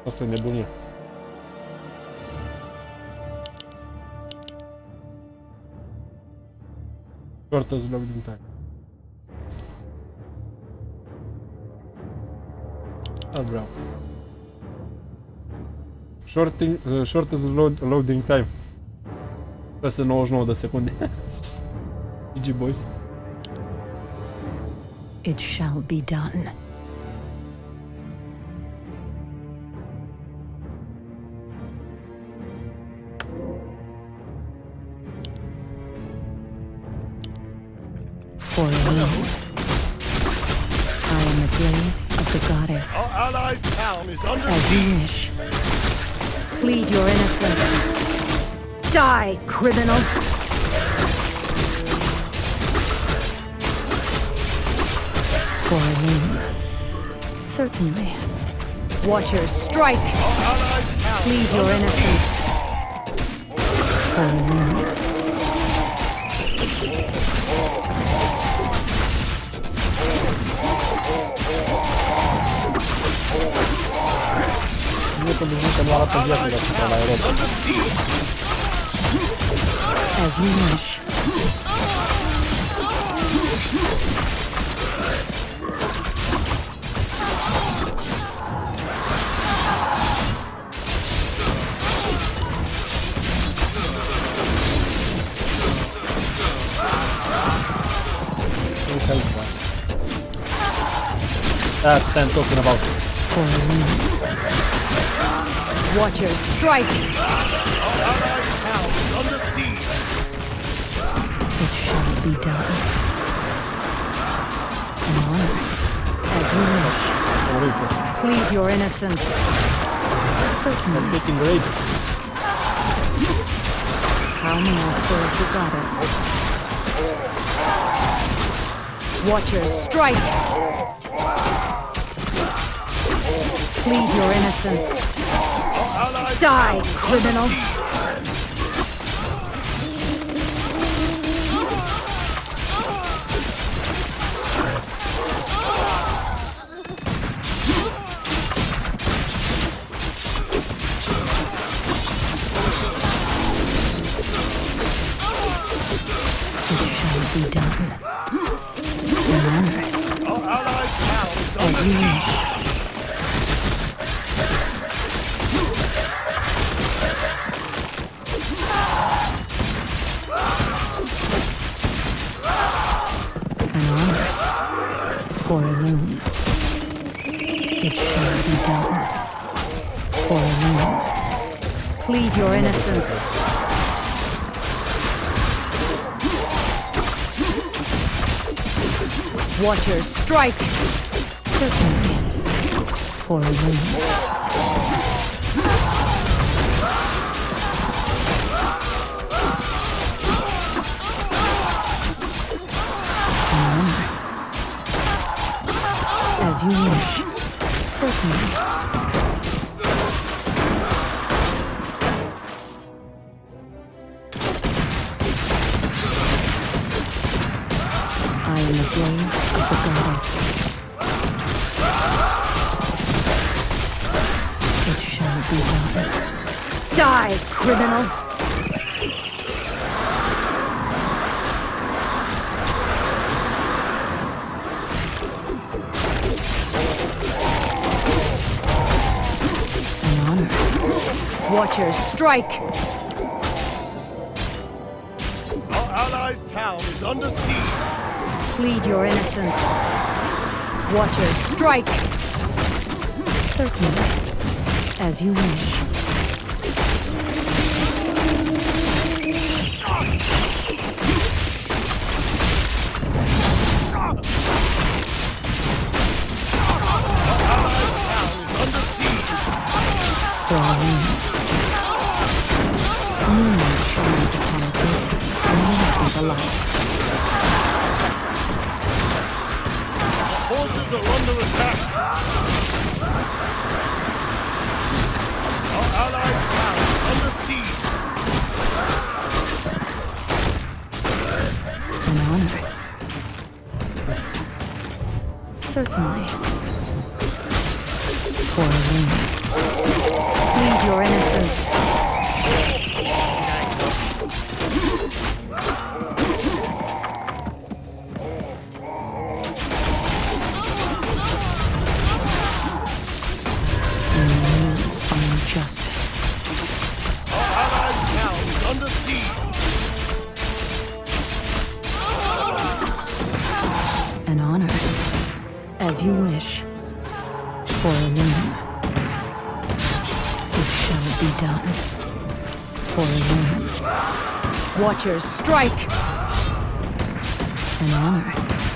Asta e nebunie. Shortest loading time. Ah, bravo. Shortest loading time. Peste 99 de secunde. GG boys. It shall be done. For me, I am the blade of the goddess. Our allies' town is under As you wish. Plead your innocence. Die, criminal! For me, certainly. Watchers, strike! Plead your innocence. For me. As you wish. That's what I'm talking about. For me. Watchers, strike! It shall be done. An honor, as you wish. Plead your innocence. Certainly. Getting rage. How may I serve the goddess? Watchers, strike! Plead your innocence. Die, criminal! It shall be done. An honor. As you wish. For a moon. It shall be done. For a moon. Plead your innocence. Watchers, strike! Certainly. For a moon. As you wish. Certainly. I am the blade of the goddess. It shall be done. Die, criminal! Watchers, strike! Our allies' town is under siege. Plead your innocence. Watchers, strike! Certainly. As you wish. For me. Moonlight shines upon good and innocent alike. Forces are under attack. Our allied town is under siege. An honor. Certainly. For a woman. Plead your innocence. Justice. Our allied town is under siege. An honor, as you wish, for a loom. It shall be done. For a loom. Watchers, strike! An honor.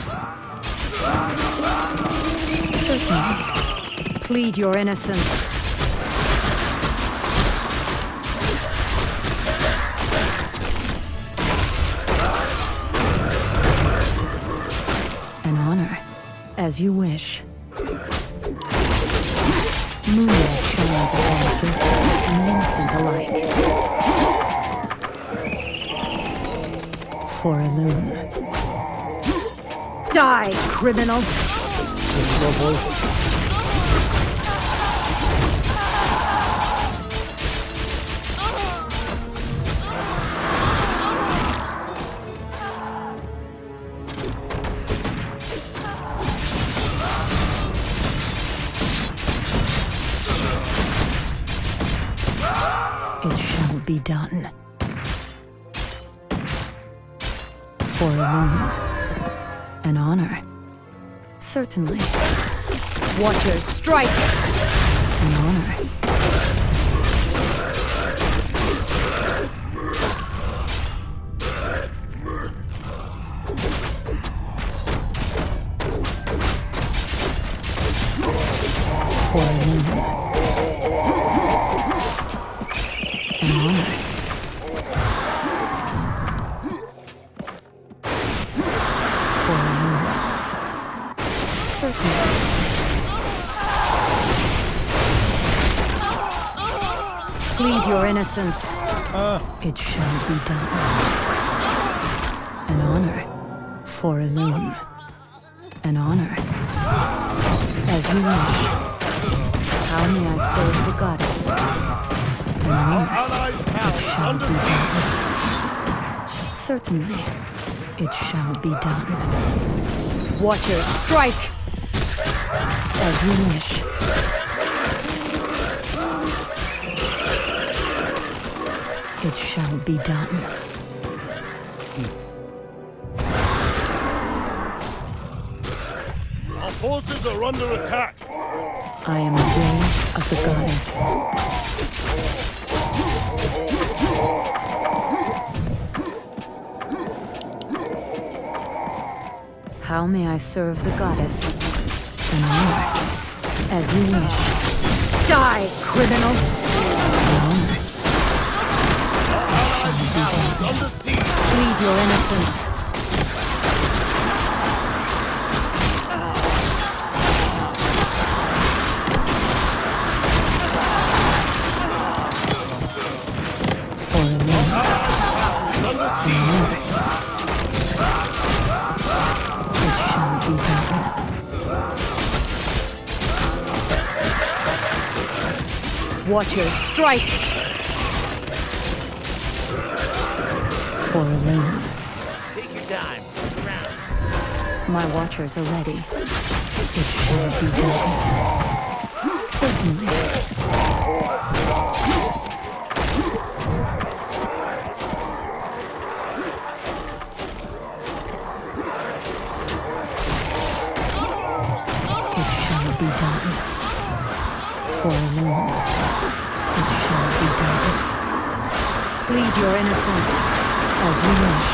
Certainly. Plead your innocence. An honor, as you wish. Moonlight shines upon guilty and innocent alike. For a loom. Die, criminal! Let's go, boys. It shall be done. For a loom. An honor. Certainly. Watchers, strike! An honor. For a loom. An honor. For a loom. Certainly. Plead your innocence. It shall be done. An honor. For a loom. An honor. As you wish. How may I serve the goddess? An Our honor. allied town is Shall under be siege. done. Certainly. It shall be done. Watchers, strike! As you wish. It shall be done. Our forces are under attack. I am the will of the goddess. How may I serve the goddess? An honor. As you wish. Die, criminal! An honor. Our allied town is under siege. Plead your innocence. For a moment. Under siege. It shall be done. Watchers, strike! For a loom. Take your time. My watchers are ready. It shall be done. Certainly. It shall be done. For a loom. It shall be done. Plead your innocence as you wish.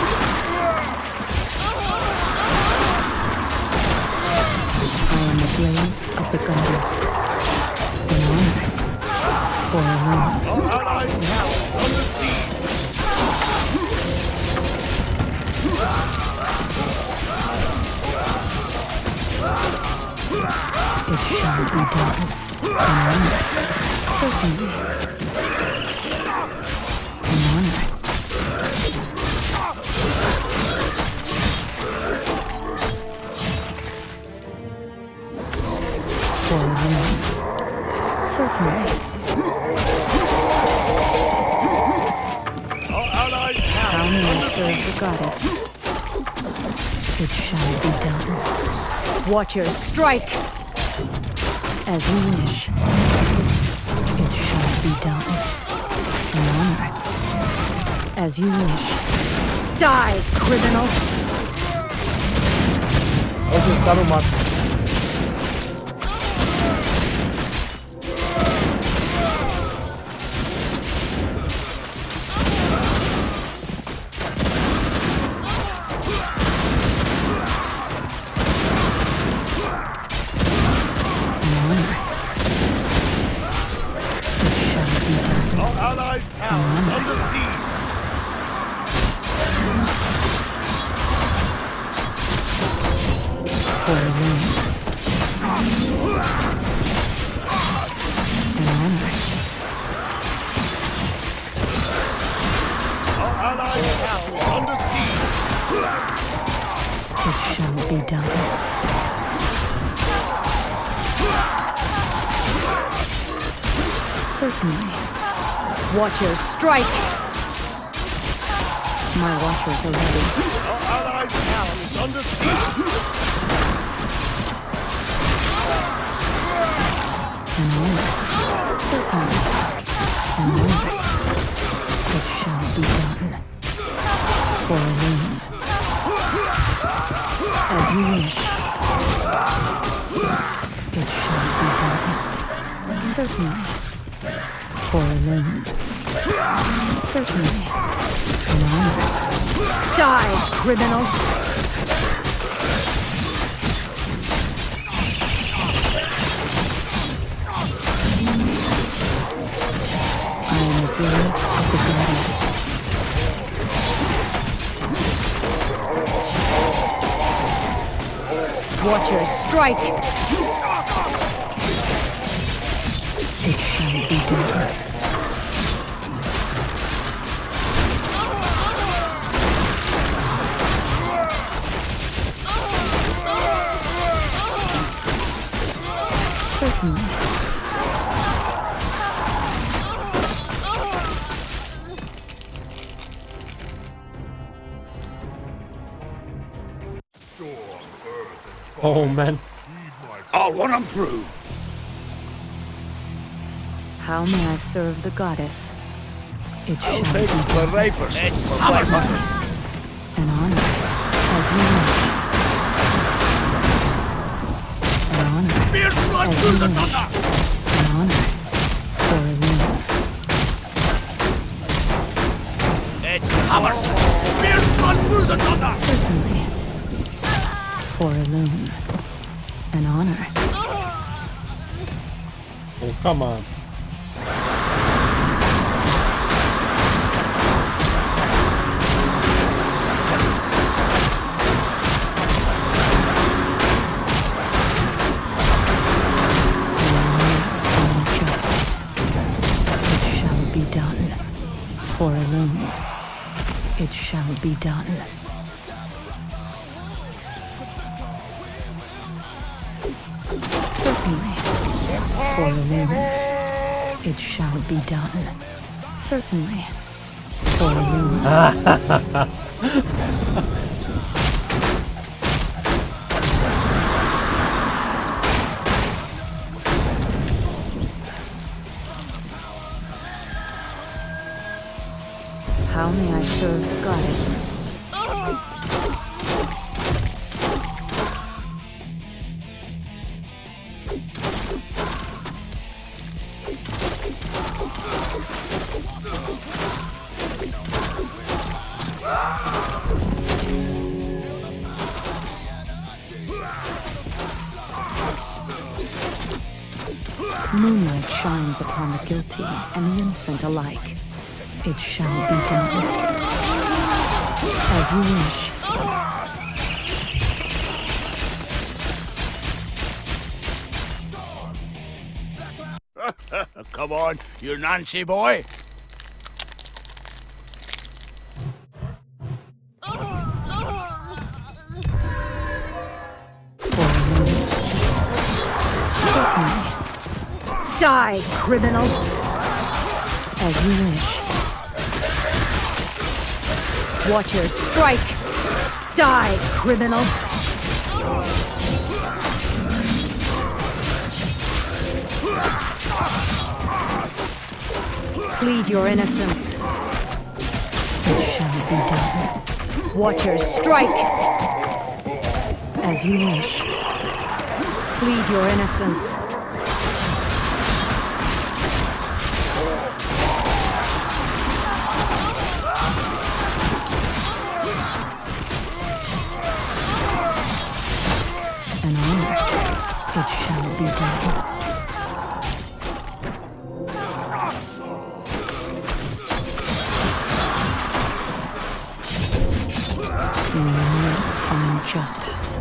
I am the blade of the goddess. An honor. For a loom. Our allied town is under siege. It shall be done. An honor. Certainly. An honor. For a loom. Certainly. Our allied How town may I is serve under the goddess? It shall be done. Watchers, strike! As you wish. It shall be done. In honor. As you wish. Die, criminal! Okay, Saruman. Our allied town is under siege. For a win. In honor. Our allied town is under siege. It shall be done. Certainly. Watchers, strike! My watchers are ready. Our allied town is under siege. An honor. Certainly. An honor. It shall be done. For a win. As you wish. It shall be done. Certainly. For a win. Certainly. An honor. Die, criminal! I am the blood of the goddess. Watchers, strike! It shall be done. Certainly. Oh man. I'll run them through. How may I serve the goddess? It shall Take be the rapers. an honor, as you wish. An honor, as you wish. An honor, for a win. Certainly. For a loon. An honor. Oh, come on. Justice. It shall be done. For a loon. It shall be done. Certainly. For a loon. It shall be done. Certainly. For a loon. How may I serve the goddess? Moonlight shines upon the guilty and the innocent alike. It shall be done. As you wish. Come on, you Nancy boy. For a moment. Certainly. Die, criminal! As you wish. Watchers, strike! Die, criminal! Plead your innocence. It shall be done. Watchers, strike! As you wish. Plead your innocence. An honor. It shall be done. You will find justice.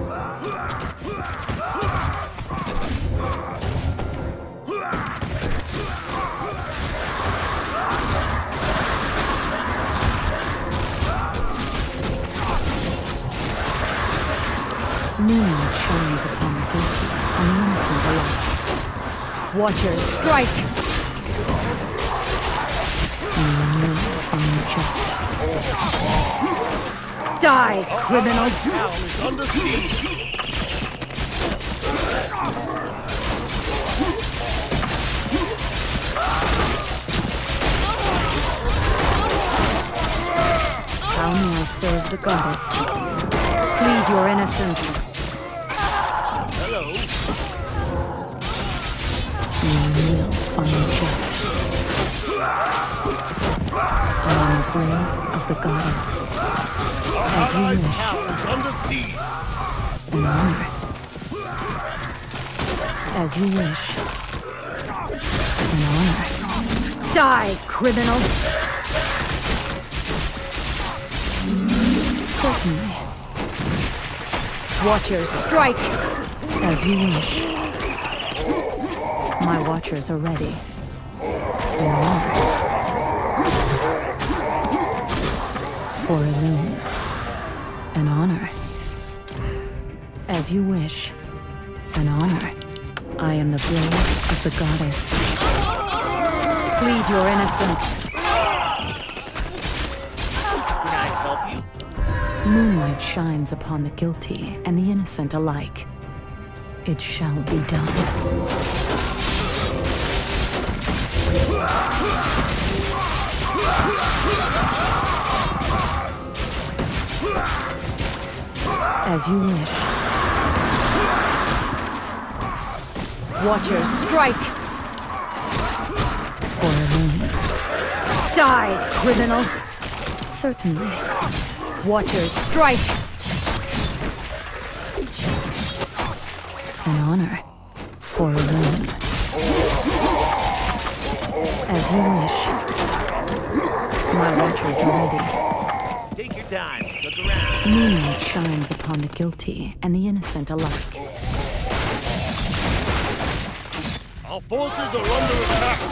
Moonlight shines upon the guilty and the innocent alike. Watchers, strike! You will find justice. Die, criminal! Town is under siege. How may I serve the goddess? Plead your innocence. Hello. You will find justice. On the grave of the goddess. As you Allied wish. town is under siege. An honor. As you wish. An honor. Die, criminal! Certainly. Watchers, strike! As you wish. My watchers are ready. An honor. For Elune. An honor. As you wish. An honor. I am the blade of the goddess. Plead your innocence. Can I help you? Moonlight shines upon the guilty and the innocent alike. It shall be done. As you wish. Watchers, strike! For Elune. Die, criminal! Certainly. Watchers, strike! An honor. For Elune. As you wish. My watchers are ready. Take your time. Look around. Moonlight shines upon the guilty and the innocent alike. Our forces are under attack.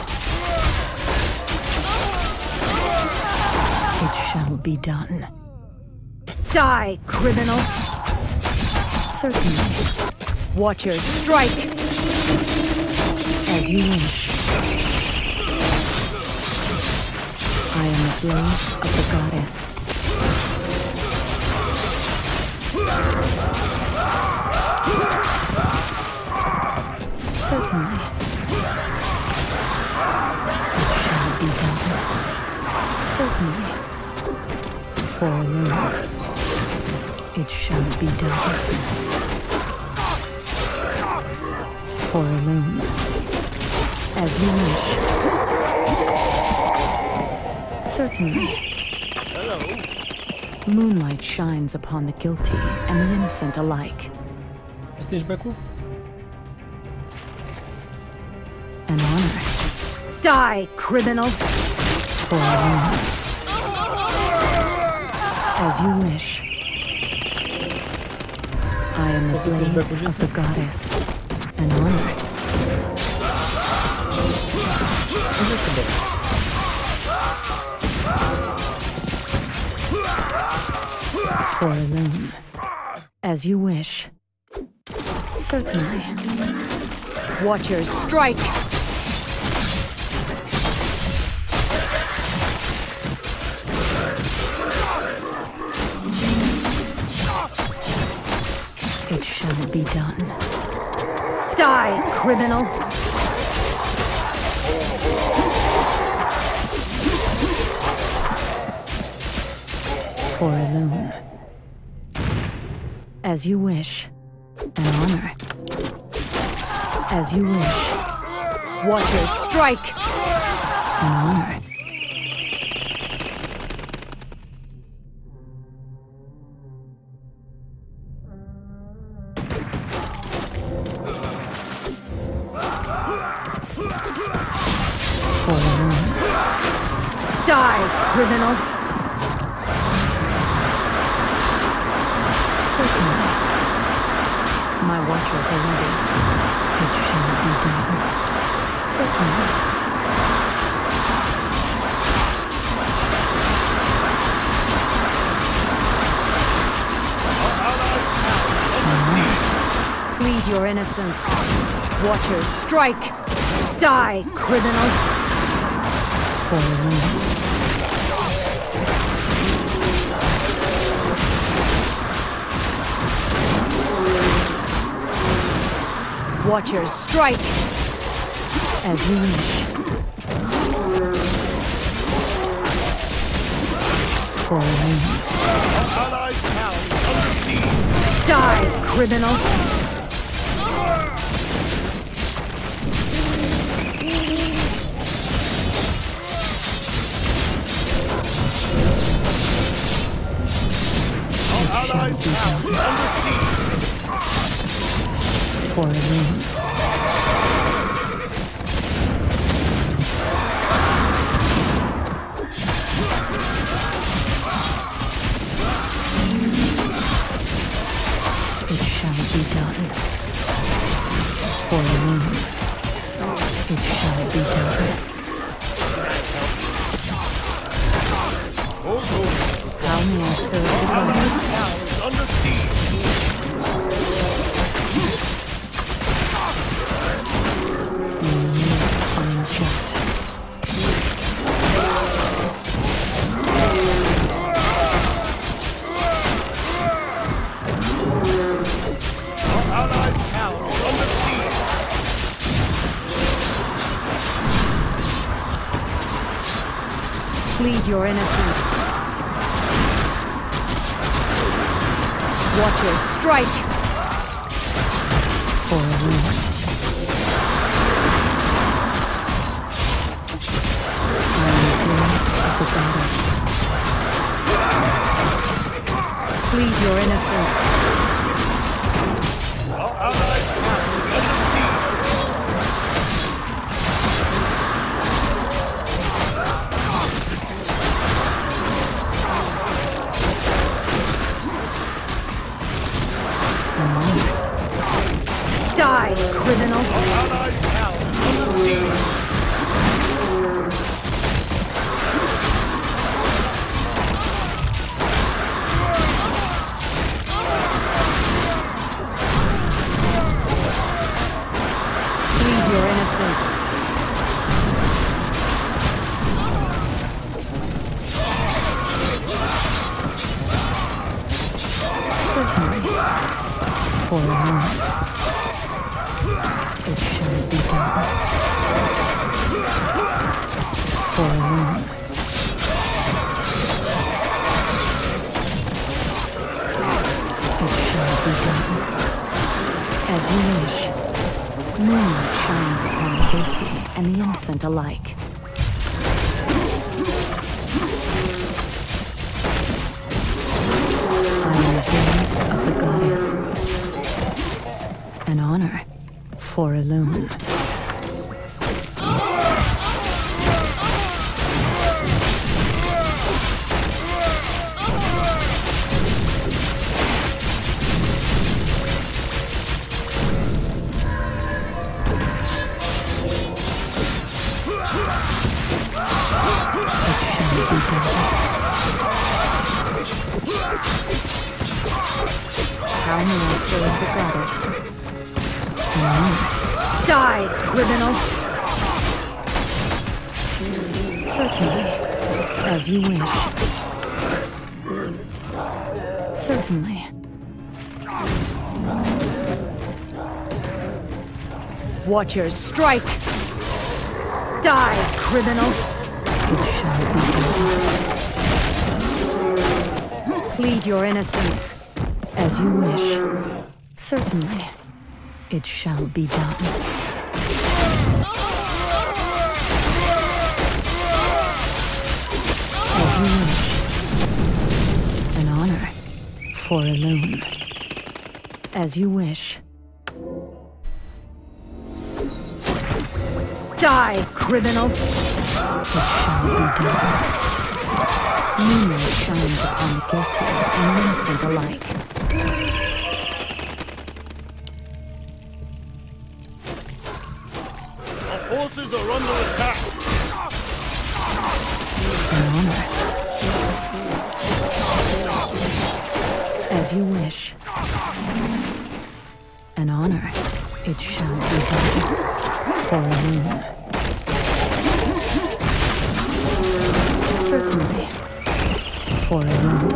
It shall be done. Die, criminal! Certainly. Watchers, strike! As you wish. I am the blade of the goddess. Certainly. It shall be done. Certainly. For Elune. It shall be done. For Elune. As you wish. Certainly. Hello. Moonlight shines upon the guilty and the innocent alike. Jesteś Beku? An honor. Die, criminal! For Elune. As you wish. I am the blade of the goddess. An honor. For Elune. As you wish. Certainly. Watchers, strike! It shall be done. Die, criminal! For Elune. As you wish. An honor. As you wish. Watchers, strike! An honor. For Elune. Die, criminal! Certainly. My watchers are ready. It shall be done. Certainly. Plead your innocence. Watchers, strike! Die, criminal! For Elune. Watchers, strike! As you wish. For Elune. Allied town is under siege. Die, criminal! Allied town is under siege. For Elune. It shall be done. For Elune. It shall be done. How may I serve the Allied gods? town is under siege. Find justice. Allied town is under siege. Plead your innocence. Watchers, strike! For Elune. I am the blade of the goddess. Plead your innocence. Allied town is under siege. Die, criminal! Allied town is under siege. Plead your innocence. Certainly. For Elune. It shall be done. For Elune. It shall be done. As you wish. Moonlight shines upon the guilty and the innocent alike. I am the blade of the goddess. An honor for Elune. How may I serve the goddess? Die, criminal! Certainly, as you wish. Certainly. Watchers, strike! Die, criminal! It shall be done. Plead your innocence, as you wish. Certainly, it shall be done. As you wish. An honor for Elune. As you wish. Die, criminal! It shall be done. Moonlight shines upon the guilty and innocent alike. Our forces are under attack. An honor. As you wish. An honor. It shall be done. For Elune. Certainly. For Elune.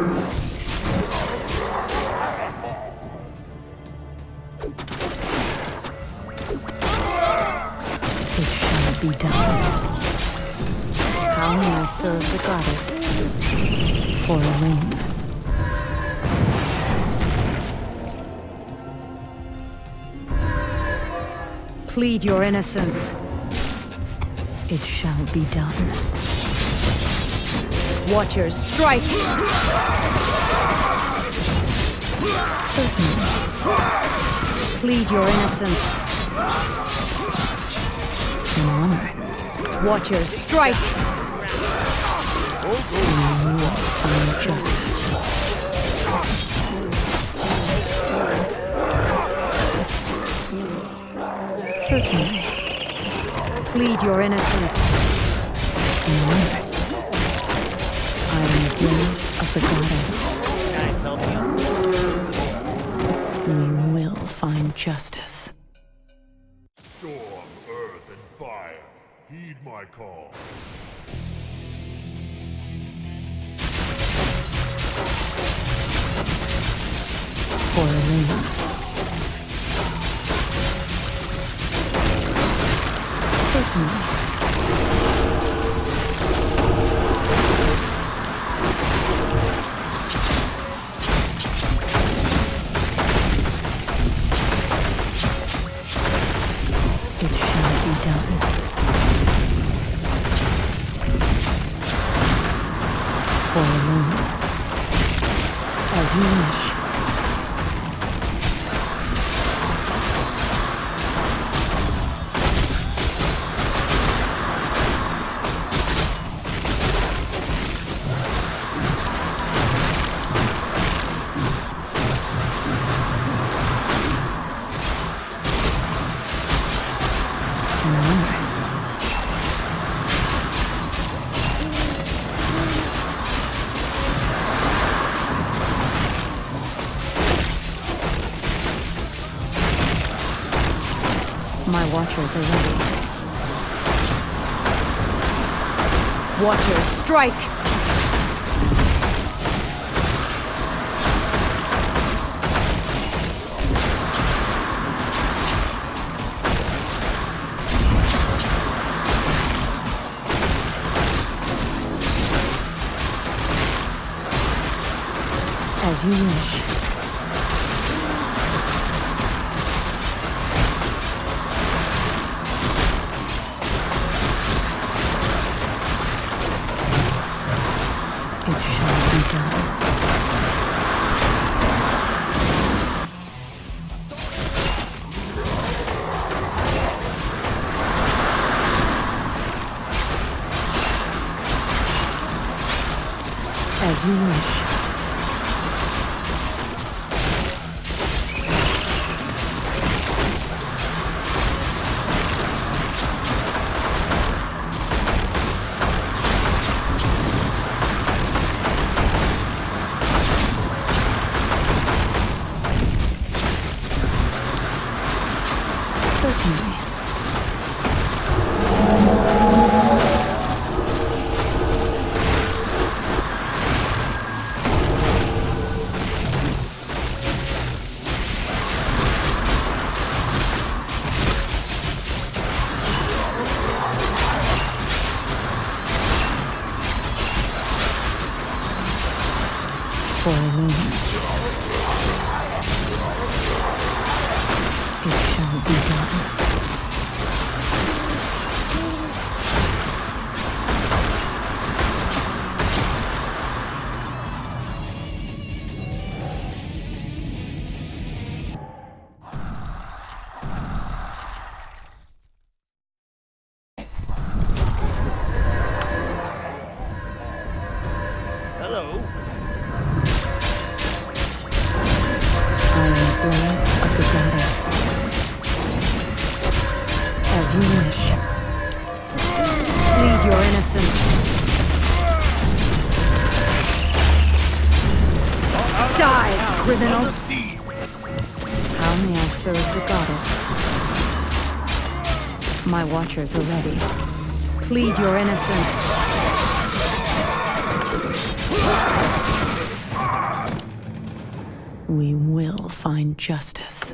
It shall be done. How may I serve the goddess? For Elune. Plead your innocence. It shall be done. Watchers, strike! Certainly. Plead your innocence. An honor. Watchers, strike! And you will find justice. Certainly. Plead your innocence. An honor. I am the will of the goddess. Can I help you? We will find justice. Storm, earth, and fire, heed my call. For Elune. Certainly. It shall be done. For Elune. As you wish. My watchers are ready. Watchers, strike! As you wish. It shall be done. As you wish. Certainly. For Elune. It shall be done. Hello. I am the blade of the goddess. As you wish. Plead your innocence. Die, criminal! Under siege. How may I serve the goddess? My watchers are ready. Plead your innocence. We will find justice.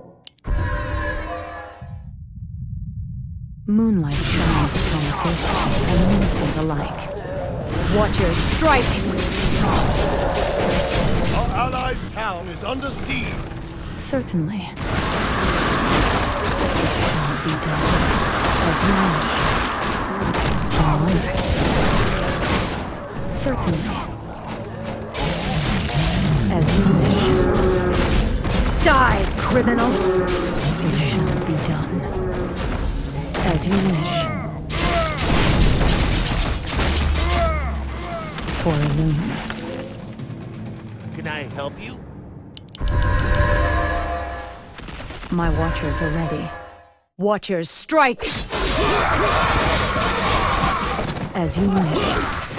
Moonlight shines upon the guilty and the innocent alike. Watchers, strike! Our allies' town is under siege. Certainly. It shall be done as you wish. Honor. Certainly. As you wish. Die, criminal! It shall be done. As you wish. For Elune. Can I help you? My watchers are ready. Watchers, strike! As you wish.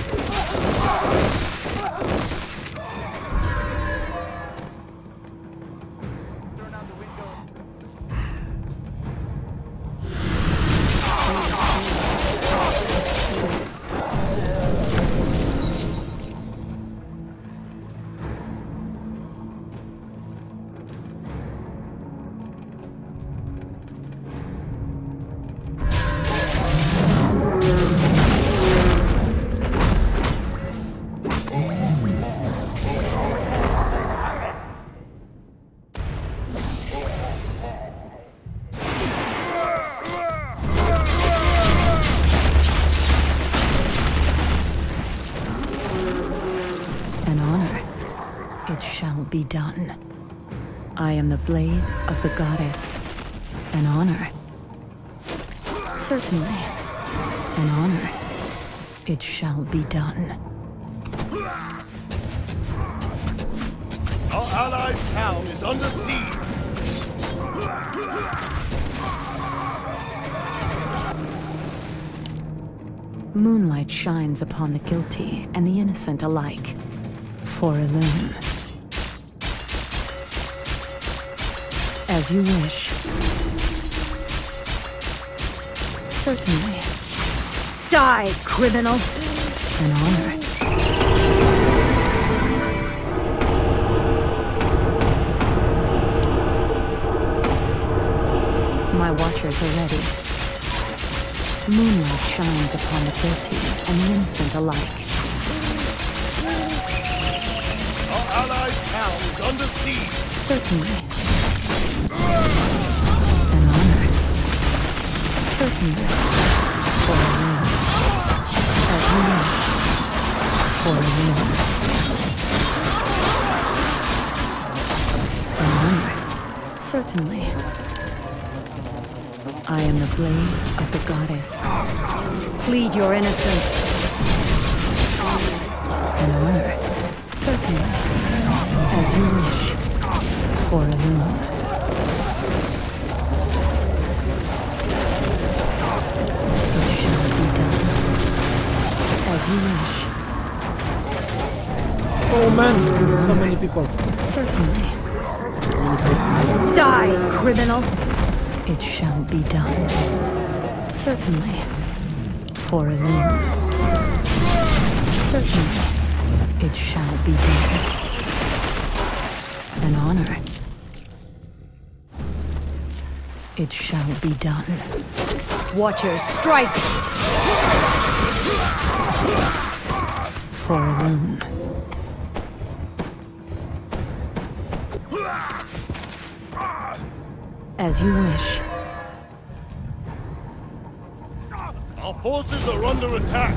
It shall be done. I am the blade of the goddess. An honor. Certainly. An honor. It shall be done. Our allied town is under siege. Moonlight shines upon the guilty and the innocent alike. For Elune. As you wish. Certainly. Die, criminal! An honor. My watchers are ready. Moonlight shines upon the guilty and the innocent alike. Our allied town is under siege. Certainly. An honor. Certainly. For Elune. As you wish. For Elune. An honor. Certainly. I am the blade of the goddess. Plead your innocence. An honor. Certainly. As you wish. For Elune. It shall be done. As you wish. Oh man, so many people. Certainly. Die, criminal! It shall be done. Certainly. For Elune. Certainly. It shall be done. An honor. It shall be done. Watchers, strike! For Elune. As you wish. Our forces are under attack.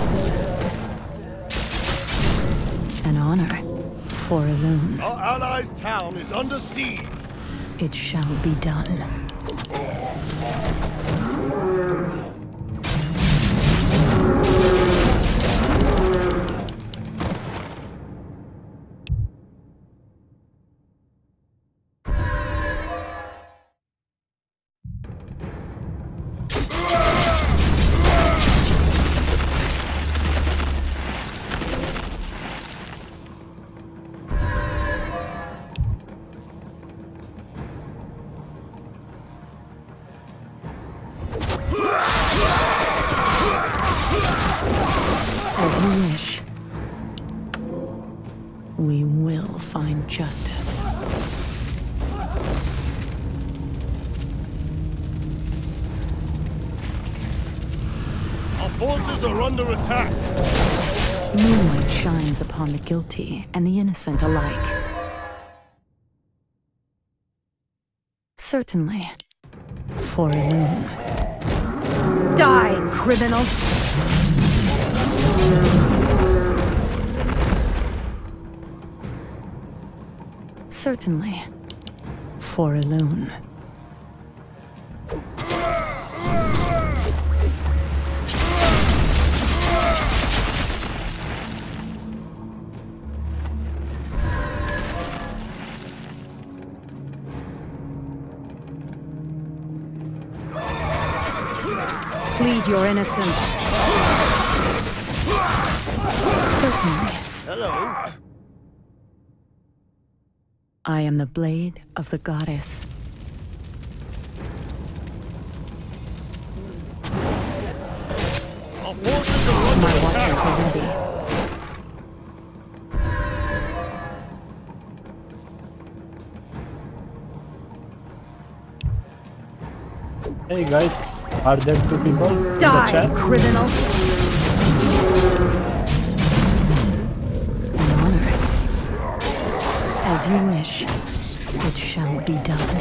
An honor for Elune. Our allies' town is under siege. It shall be done. As you wish. We will find justice. Our forces are under attack. Moonlight shines upon the guilty and the innocent alike. Certainly. For Elune. Die, criminal! Certainly. For Elune. Plead your innocence. Certainly. Hello. I am the blade of the goddess. Our forces are under My watchers attack. are ready. Hey guys, are there two people in the Die, chat? criminal! An honor. As you wish, it shall be done.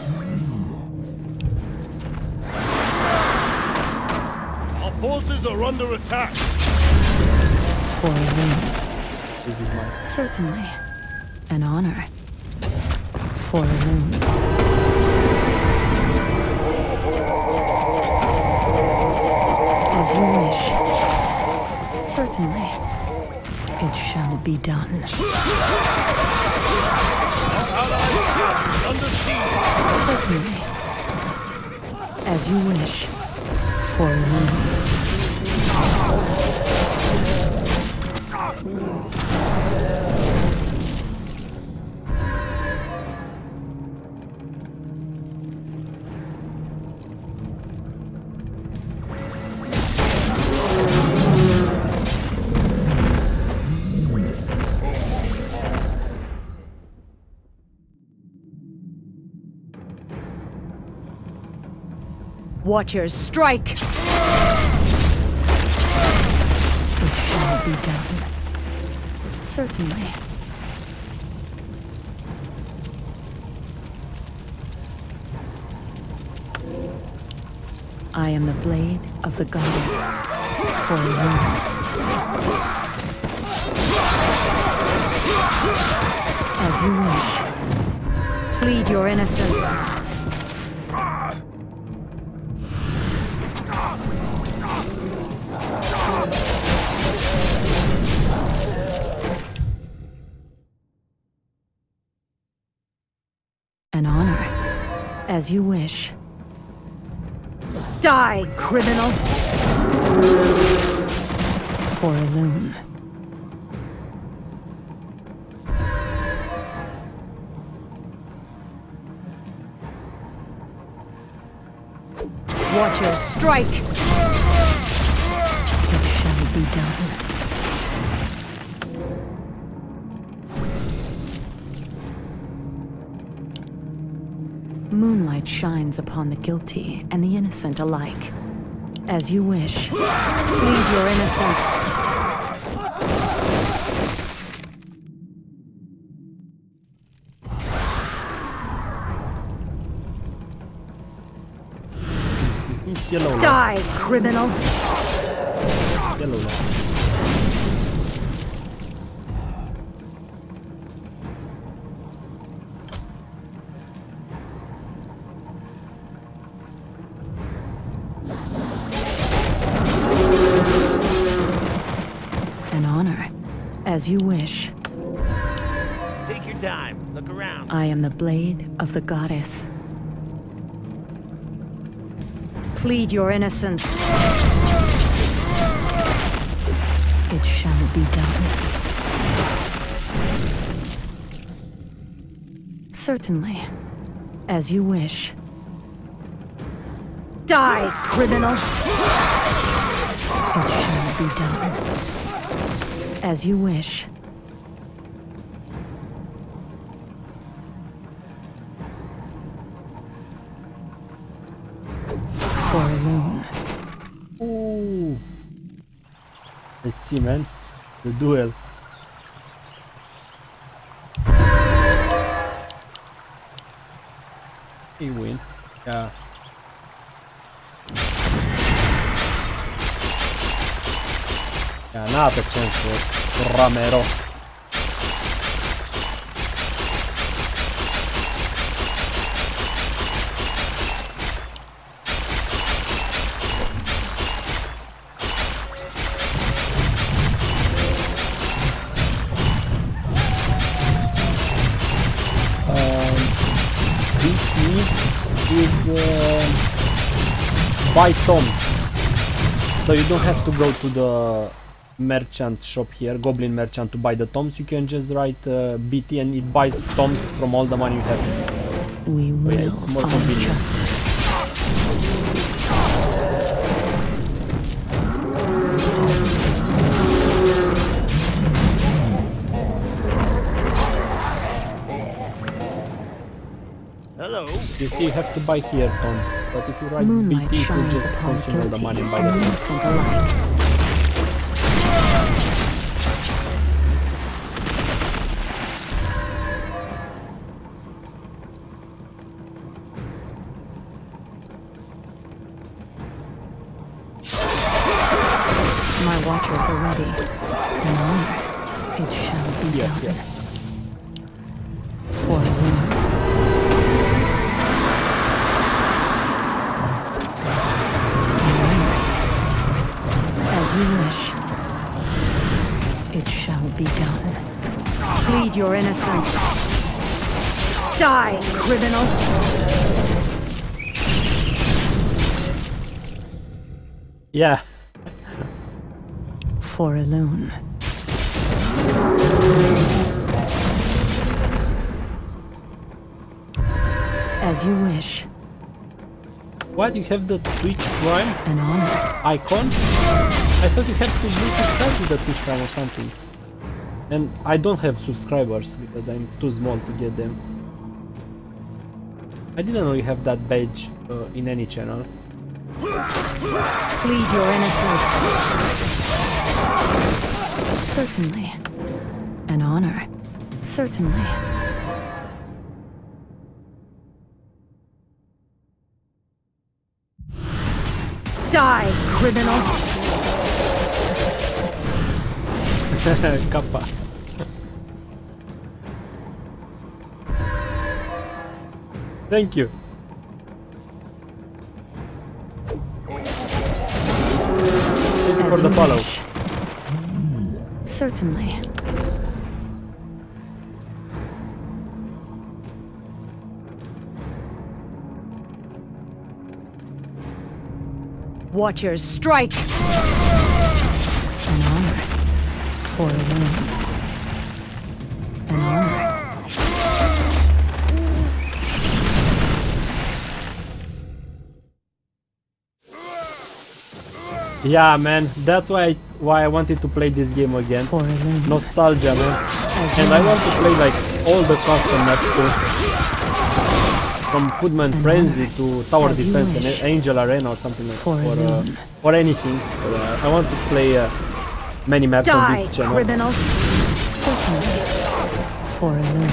Our forces are under attack. For Elune. This is mine. Certainly. An honor. For Elune. As you wish. Certainly. It shall be done. Under siege. Certainly. As you wish. For Elune. Watchers, strike! It shall be done. Certainly. I am the blade of the goddess. For Elune. As you wish. Plead your innocence. An honor. As you wish. Die, criminal! For Elune. Watchers, strike! It shall be done. Moonlight shines upon the guilty and the innocent alike. As you wish. Plead your innocence. Yellow light. Die, criminal! Yellow light. An honor, as you wish. Take your time. Look around. I am the blade of the goddess. Plead your innocence. It shall be done. Certainly, as you wish. Die, criminal! It shall be done. As you wish. Forlorn. Ooh. Let's see, man. The duel. He win. Yeah. Yeah, another chance for Romero. Buy toms, so you don't have to go to the merchant shop here, Goblin merchant, to buy the toms. You can just write BT and it buys toms from all the money you have. We will yeah, it's more find convenient. justice. Hello. You see, you have to buy here toms, but if you write Moonlight BT, you shines just upon consume all the guilty money and buy and the toms. innocent alike. My watchers are ready. An honor, it shall be done. Yeah. Forlorn. As you wish. It shall be done. Plead your innocence. Die, criminal! Yeah. Forlorn. As you wish. What, you have the Twitch Prime An honor. icon? I thought you have to be subscribed to the Twitch Prime or something. And I don't have subscribers because I'm too small to get them. I didn't know you have that badge in any channel. Plead your innocence. Certainly. An honor. Certainly. Die, criminal! Kappa. Thank you. Thank you for the follow. Wish. Certainly. Watchers, strike! An honor. Forlorn. An honor. Yeah, man, that's why I wanted to play this game again. Forlorn. Nostalgia, man. As And you I want wish. to play like all the custom maps too. From Foodman Frenzy to Tower As you Defense and wish. Angel Arena or something like Forlorn. or anything. So, I want to play many maps on Die, this channel. criminal! Certainly. Forlorn.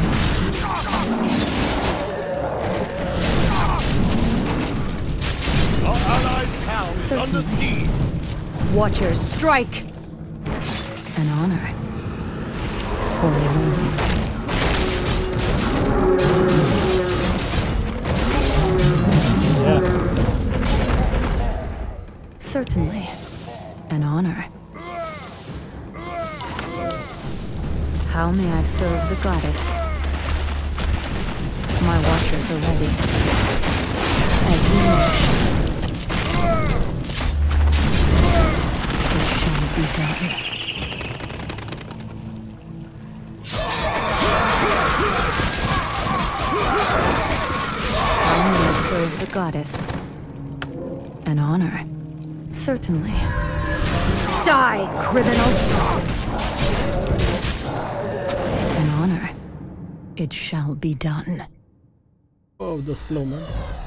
Our allied tower is under Certainly. siege. Watchers, strike! An honor. For Elune. Yeah. Certainly. An honor. How may I serve the goddess? My watchers are ready. As you wish. It shall be done. How may I serve the goddess? An honor. Certainly. Die, criminal! An honor. It shall be done. Oh, the slow man.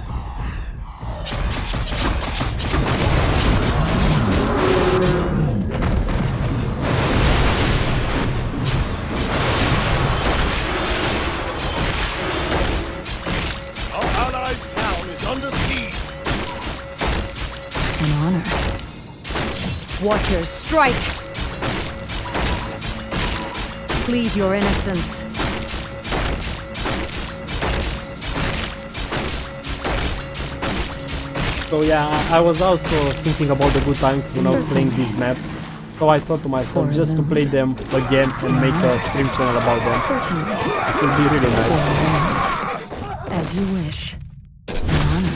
Our allied town is under siege. An honor. Watchers, strike! Plead your innocence. So yeah, I was also thinking about the good times when I was playing these maps. So I thought to myself, For just to play them again and make a stream channel about them. Certainly. It will be really nice. As you wish. An honor.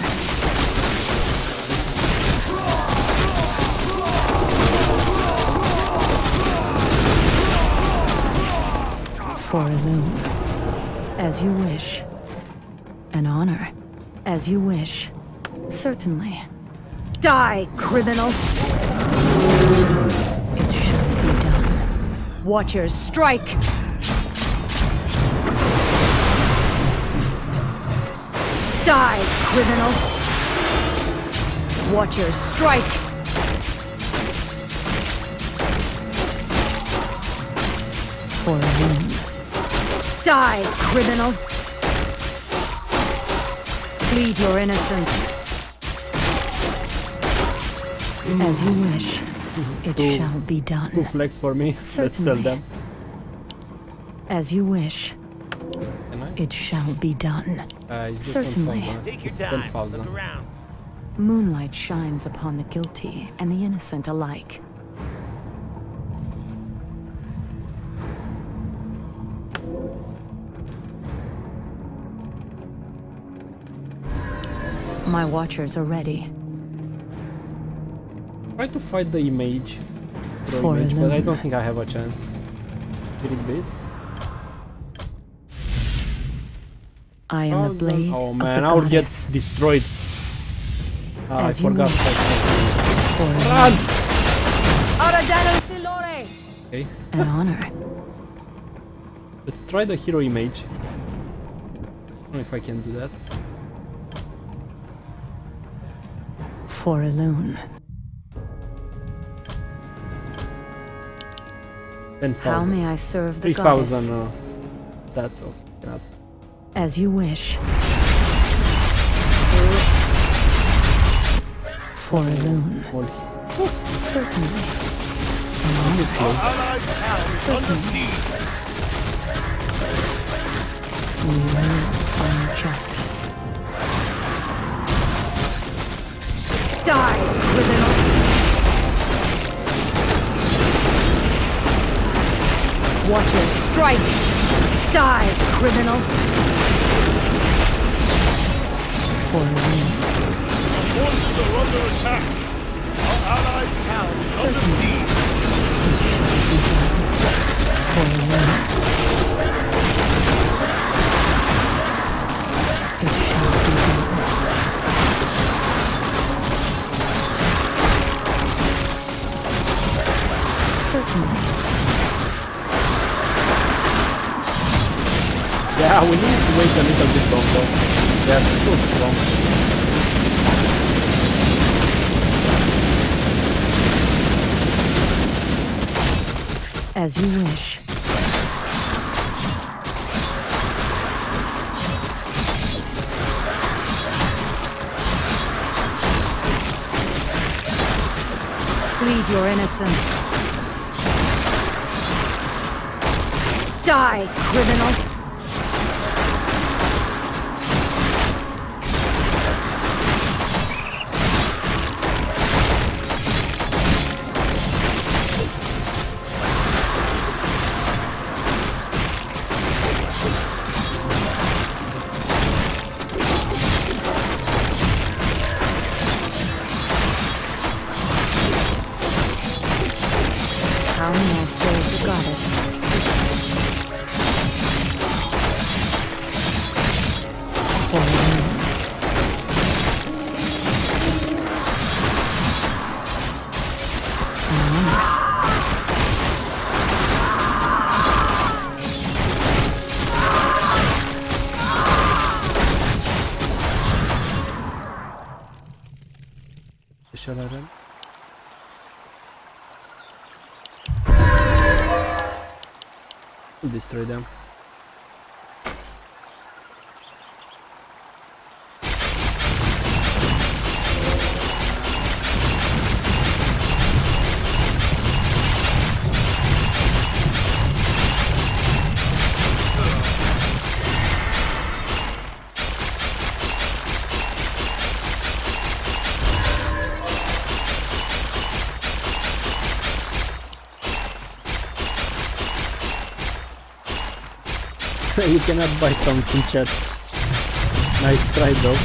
For Elune. As you wish. An honor. As you wish. Certainly. Die, criminal! It shall be done. Watchers, strike! Die, criminal! Watchers, strike! For Elune. Die, criminal! Plead your innocence. As you wish, it shall be Two done. flags for me. Let's sell Certainly. them. As you wish, Can I? it shall be done. It's just Certainly. 1,000. Take your It's time. 10,000. Look around. Moonlight shines upon the guilty and the innocent alike. My watchers are ready. Try to fight the image, For but I Elune. don't think I have a chance. Read this. I am the blade Oh of man, the I will get goddess. destroyed. I As you forgot. wish. For Run! Elune. Okay, An honor. let's try the hero image. I don't know if I can do that. For Elune. 10,000. How may I serve the goddess? 3,000. That's all. Cannot. As you wish. For Elune. Holy. Certainly. Our allied town is under Certainly. siege. We will find justice. Die, criminal! Watchers, strike! Die, criminal! For Elune. Forces are under attack. Our allied town is under Certainly. siege. For Elune. It shall be done. Certainly. Yeah, we need to wait a little bit longer. They are so strong. As you wish. Plead your innocence. Die, criminal! How may I serve the goddess? For you. Dışarı. Destroy them. You cannot buy Thompson chat. Nice try though.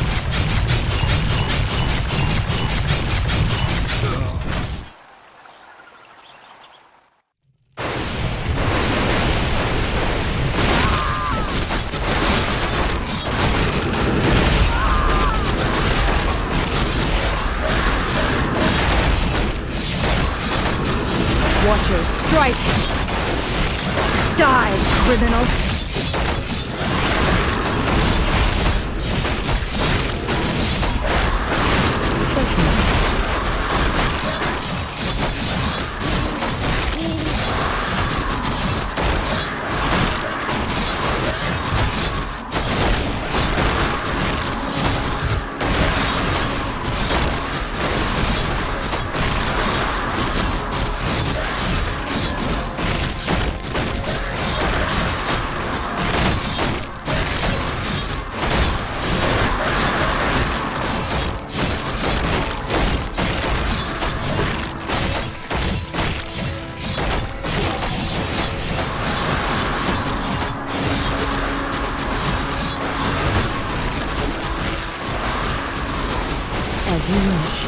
Watcher, strike! Die, criminal! As you wish.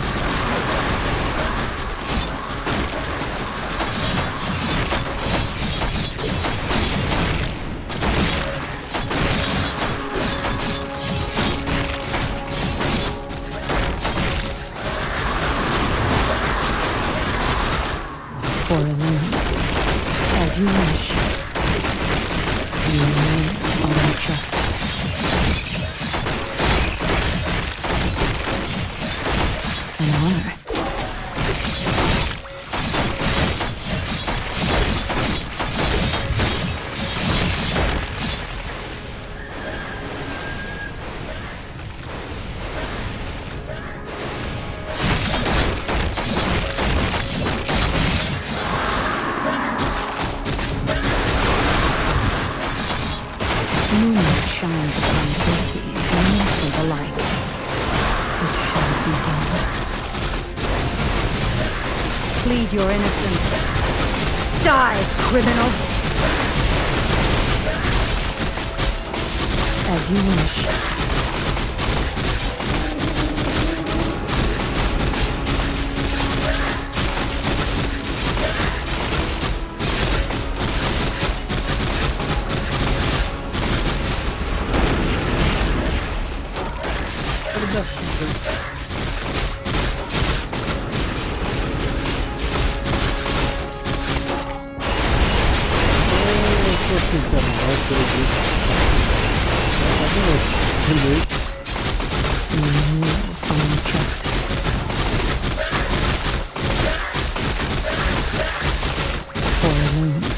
For a moment, as you wish. You may follow justice. An honor. Moonlight shines upon guilty and innocent alike. It shall be done. Plead your innocence. Die, criminal! As you wish. You will find justice. For a moment.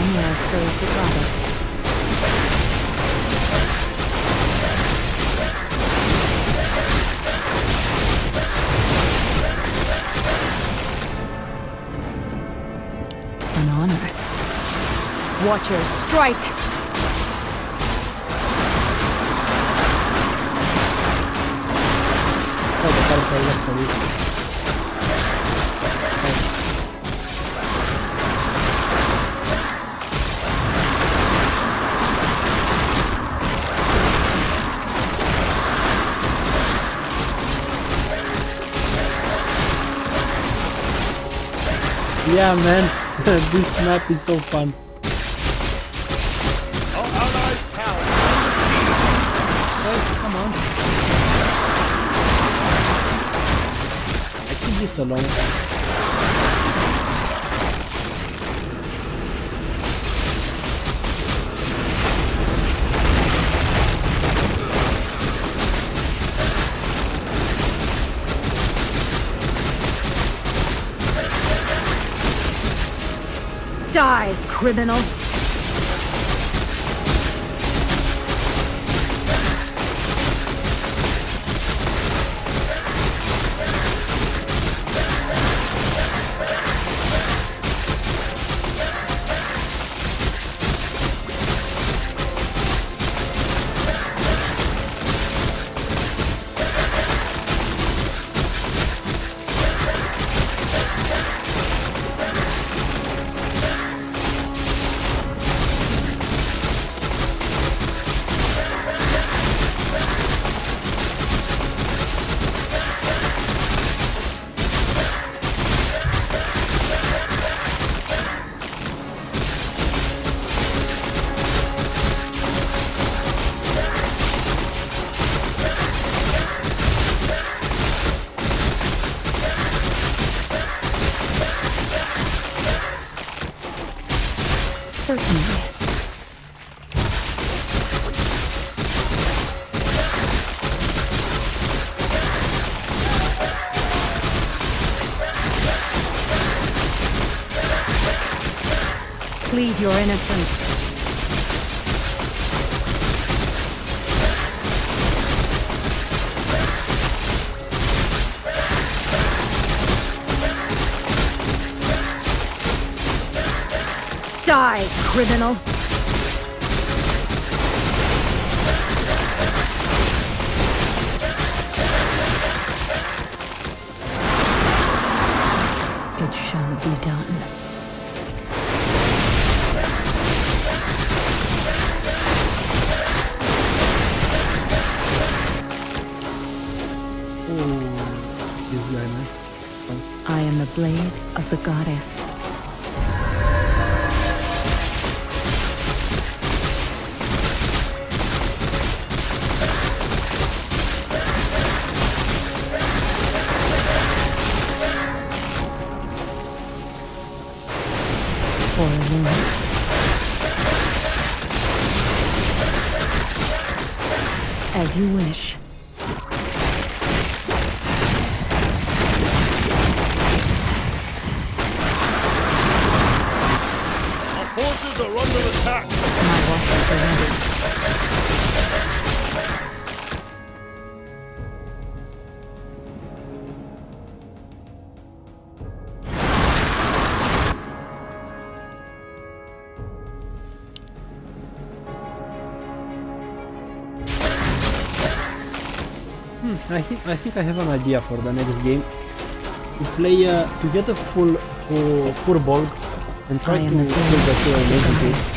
may I serve the goddess? An honor. Watchers, strike! Oh, the character left away. Yeah, man, this map is so fun. Our allied town. Guys, come on. I keep this alone. Die, criminal! Certainly. Plead your innocence. Die, criminal! It shall be done. This guy, man. I am the blade of the goddess. For a woman. As you wish. Our forces are under attack. My watchers are ready. I think I have an idea for the next game. To play to get a full bulk and try to kill the two amazing base.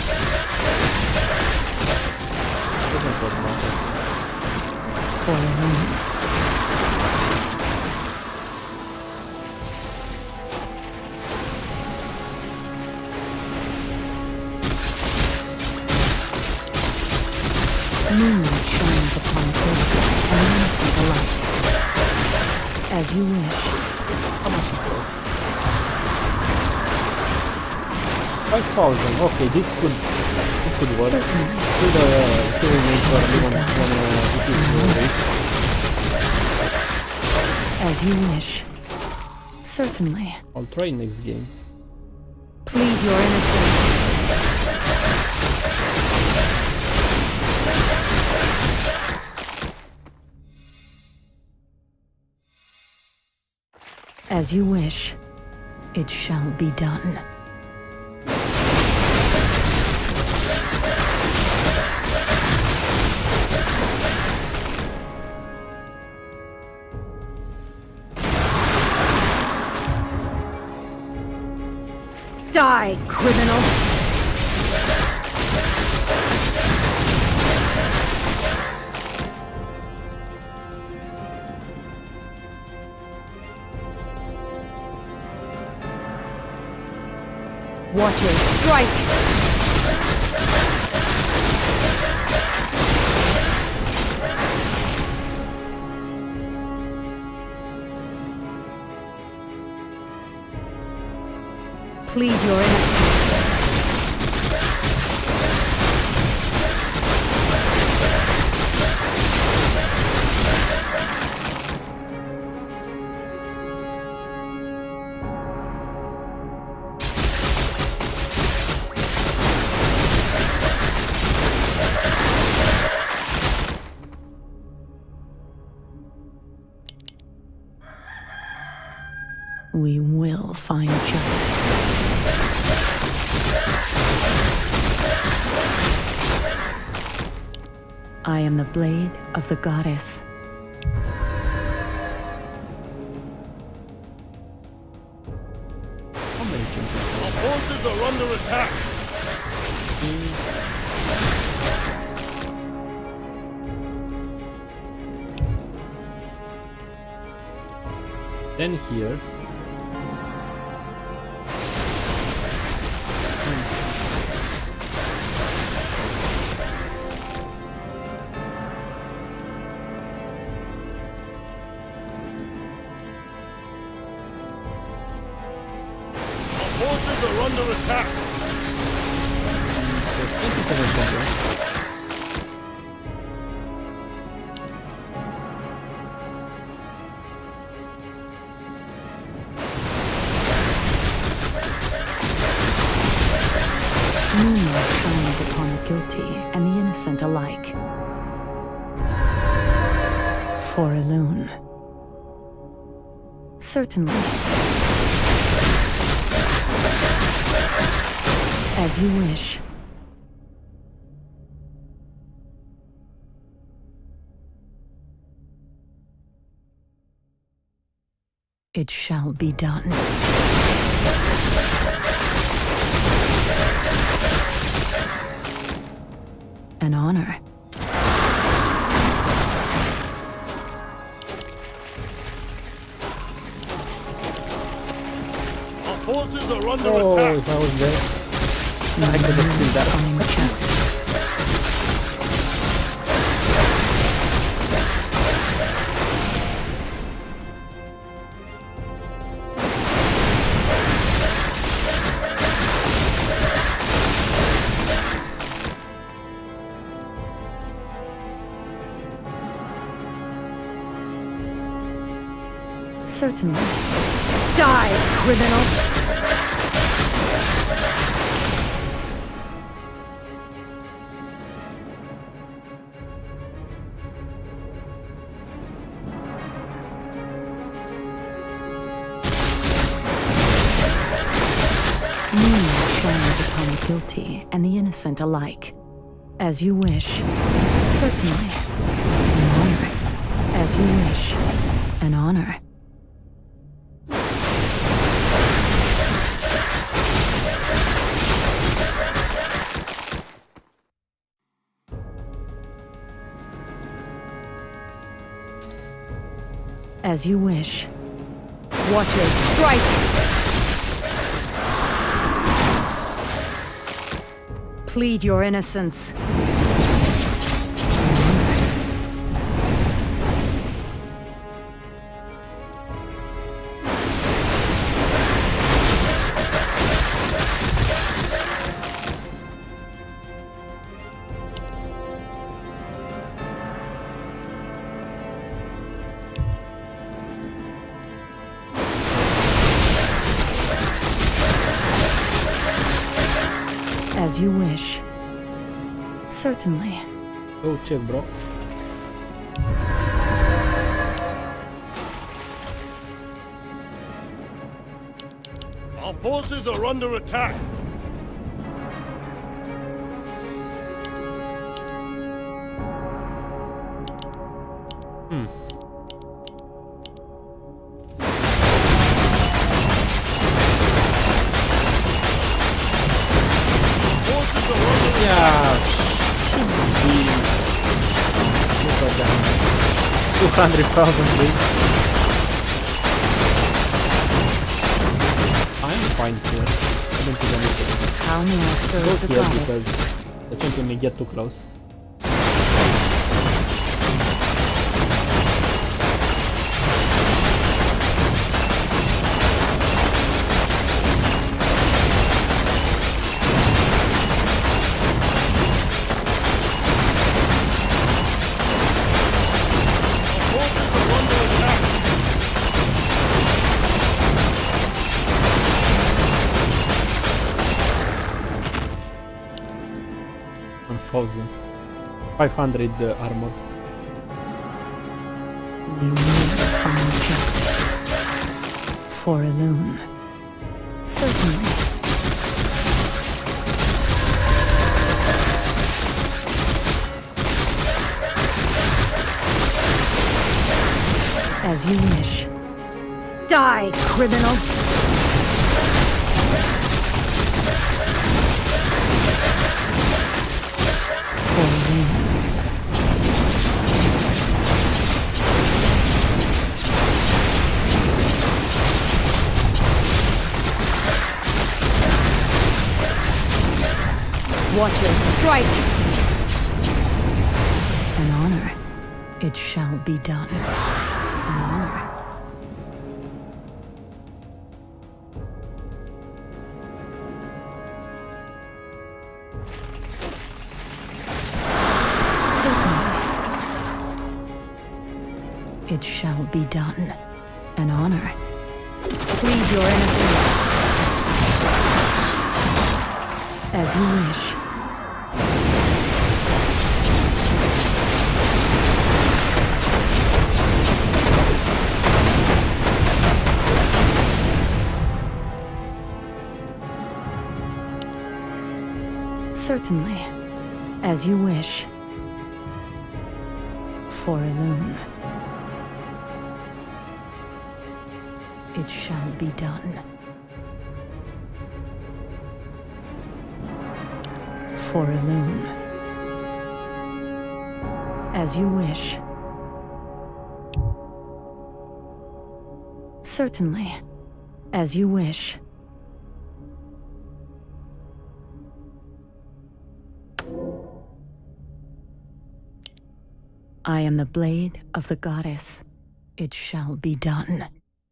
For a moment. Moonlight shines upon guilt and innocent alike. As you wish. 5,000. Okay, this could work. Certainly. To remain for when it is ready. As you wish. Certainly. I'll try next game. Plead your innocence. As you wish, it shall be done. Die, criminal! Watchers, strike! Plead your innocence. We will find justice. I am the blade of the goddess. How many champions? Our forces are under attack. Then here. Forces are under attack. 27 champions. Moonlight shines upon the guilty and the innocent alike. For Elune. Certainly. As you wish. It shall be done. An honor. Our forces are under Oh, attack. if I was there, I could have seen that. Find justice. Certainly. Die, criminal! Moonlight shines upon the guilty and the innocent alike. As you wish. Certainly. An honor. As you wish. An honor. As you wish. Watchers, strike! Plead your innocence. As you wish. Certainly. Oh, check, bro. Forces are under attack. Forces are under attack. Yeah, should be. Look at them. 200,000 leads. I'm fine here. I don't think I need to How may I go serve the here goddess? because the champion may get too close. Forces are under attack. I'm frozen. 500 armor. You need to find justice. For Elune. Certainly. As you wish. Die, criminal! For Elune. Watcher, strike! An honor. It shall be done. An honor. Certainly. It shall be done. An honor. Plead your innocence. As you wish. Certainly. As you wish. For Elune. It shall be done. For Elune. As you wish. Certainly. As you wish. I am the blade of the goddess. It shall be done.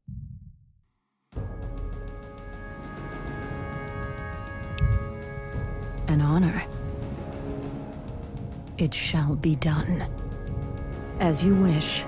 An honor. It shall be done. As you wish.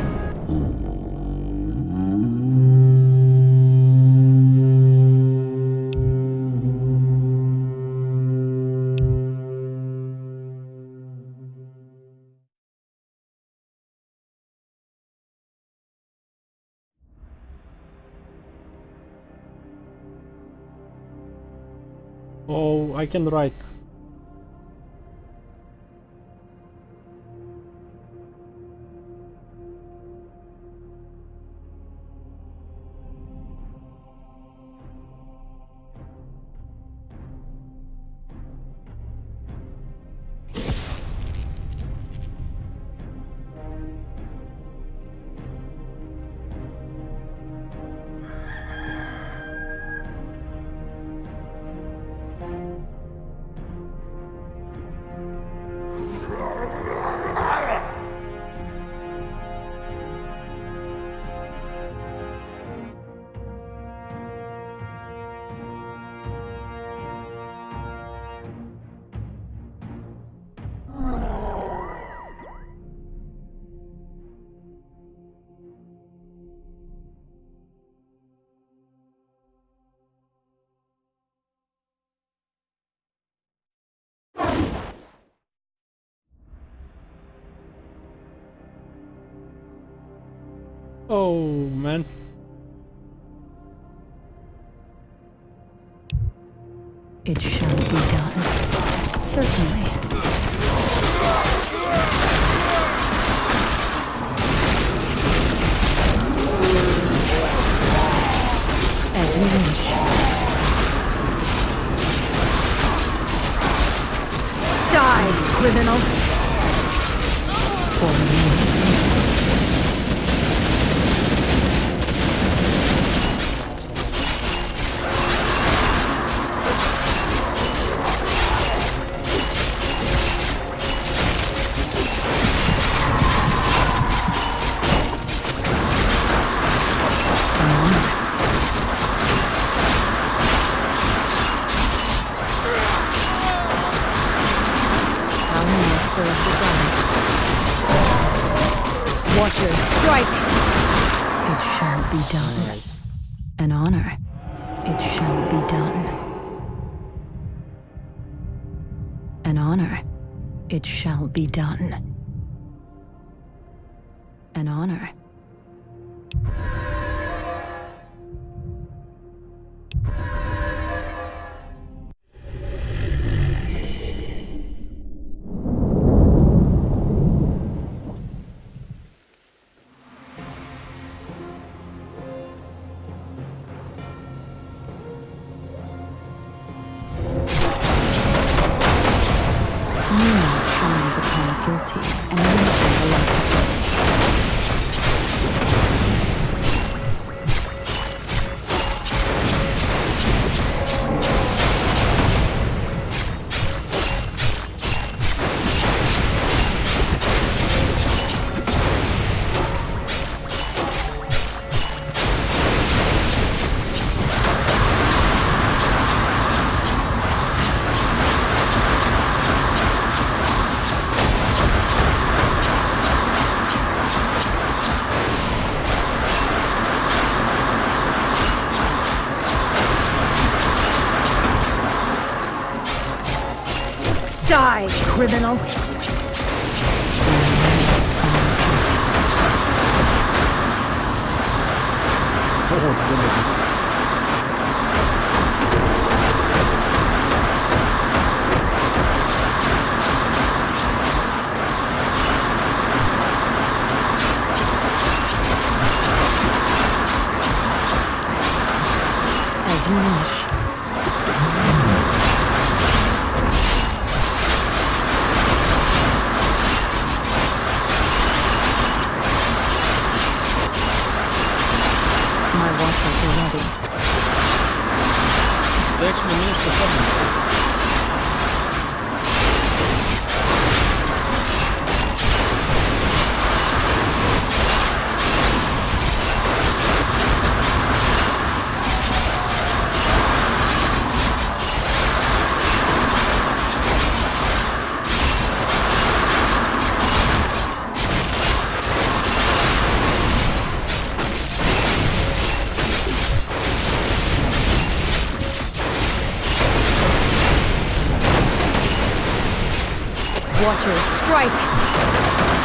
Oh, I can write. Oh man. It shall be done. Certainly. As you wish. Die, criminal! For me. Watchers, strike! It shall be done. Nice. An honor. It shall be done. An honor. It shall be done. An honor. Shines upon the guilty and the innocent alike. Die, criminal! Oh, goodness. As you wish. My watchers are ready. They actually managed to come. Watchers, strike!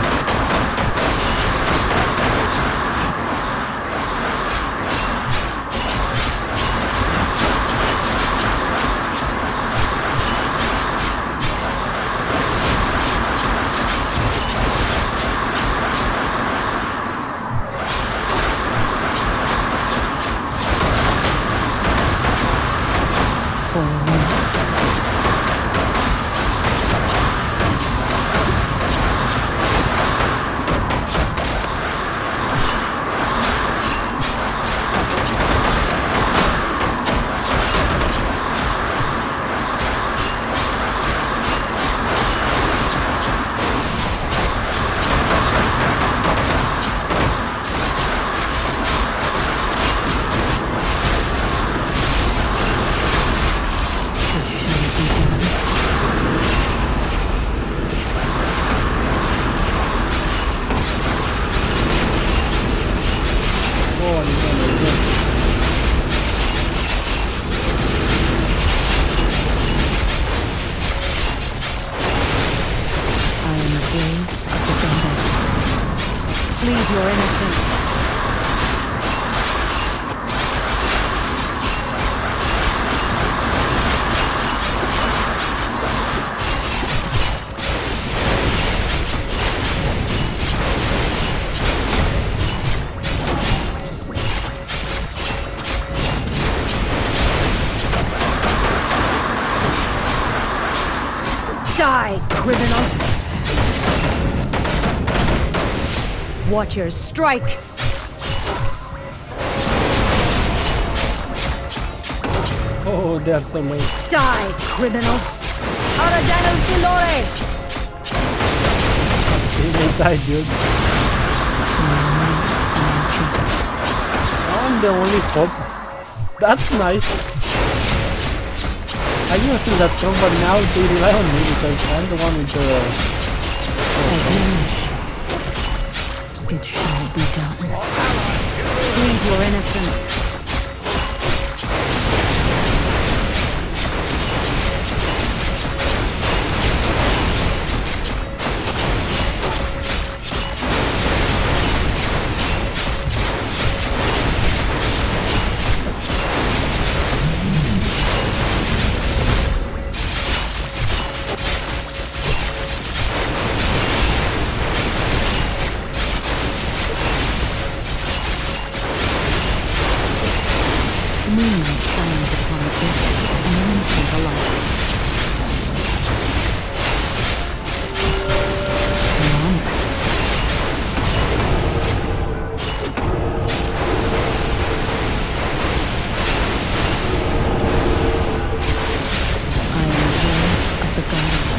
Plead your innocence. Die, criminal! Watchers, strike! Oh, there's some way. Die, criminal! Aradano Fulore! He may die, dude. I'm the only hope. That's nice. I didn't feel that strong, but now they rely on me because I'm the one with the... As you wish. It shall be done. Plead your innocence. Moonlight shines upon the guilty and the innocent alike. An honor. I am the blade of the goddess.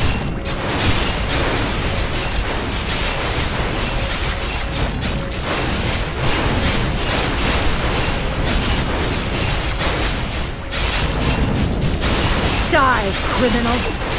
Die, criminal!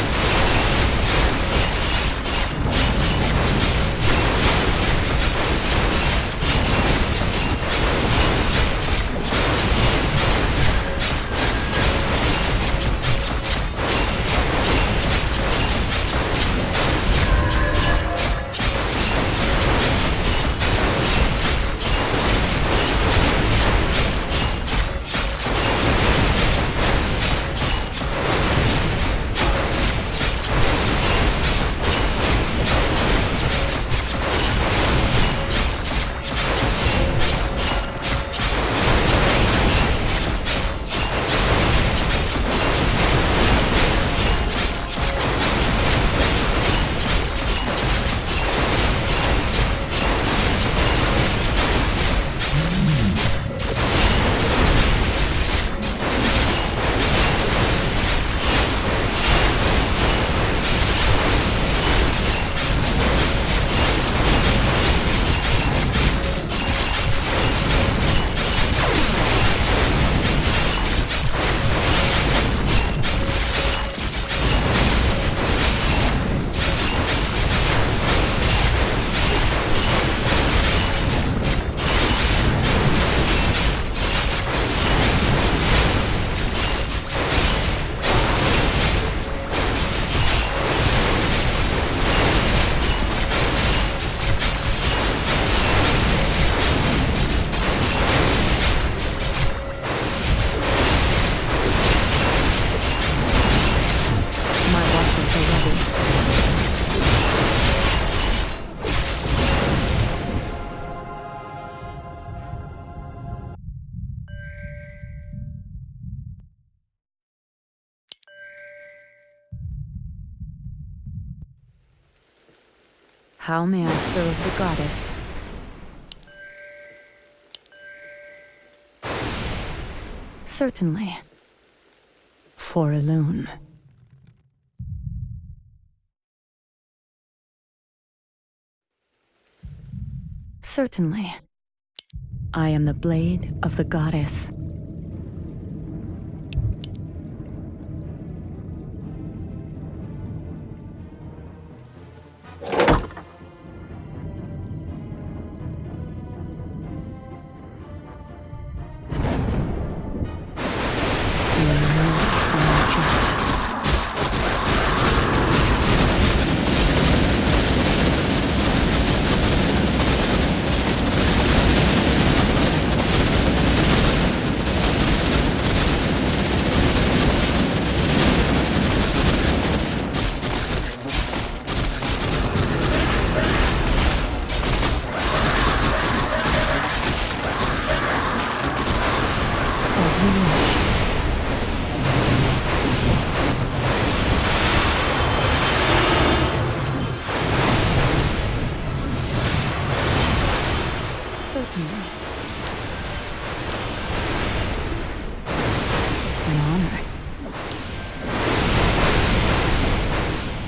How may I serve the goddess? Certainly. For Elune. Certainly. I am the blade of the goddess.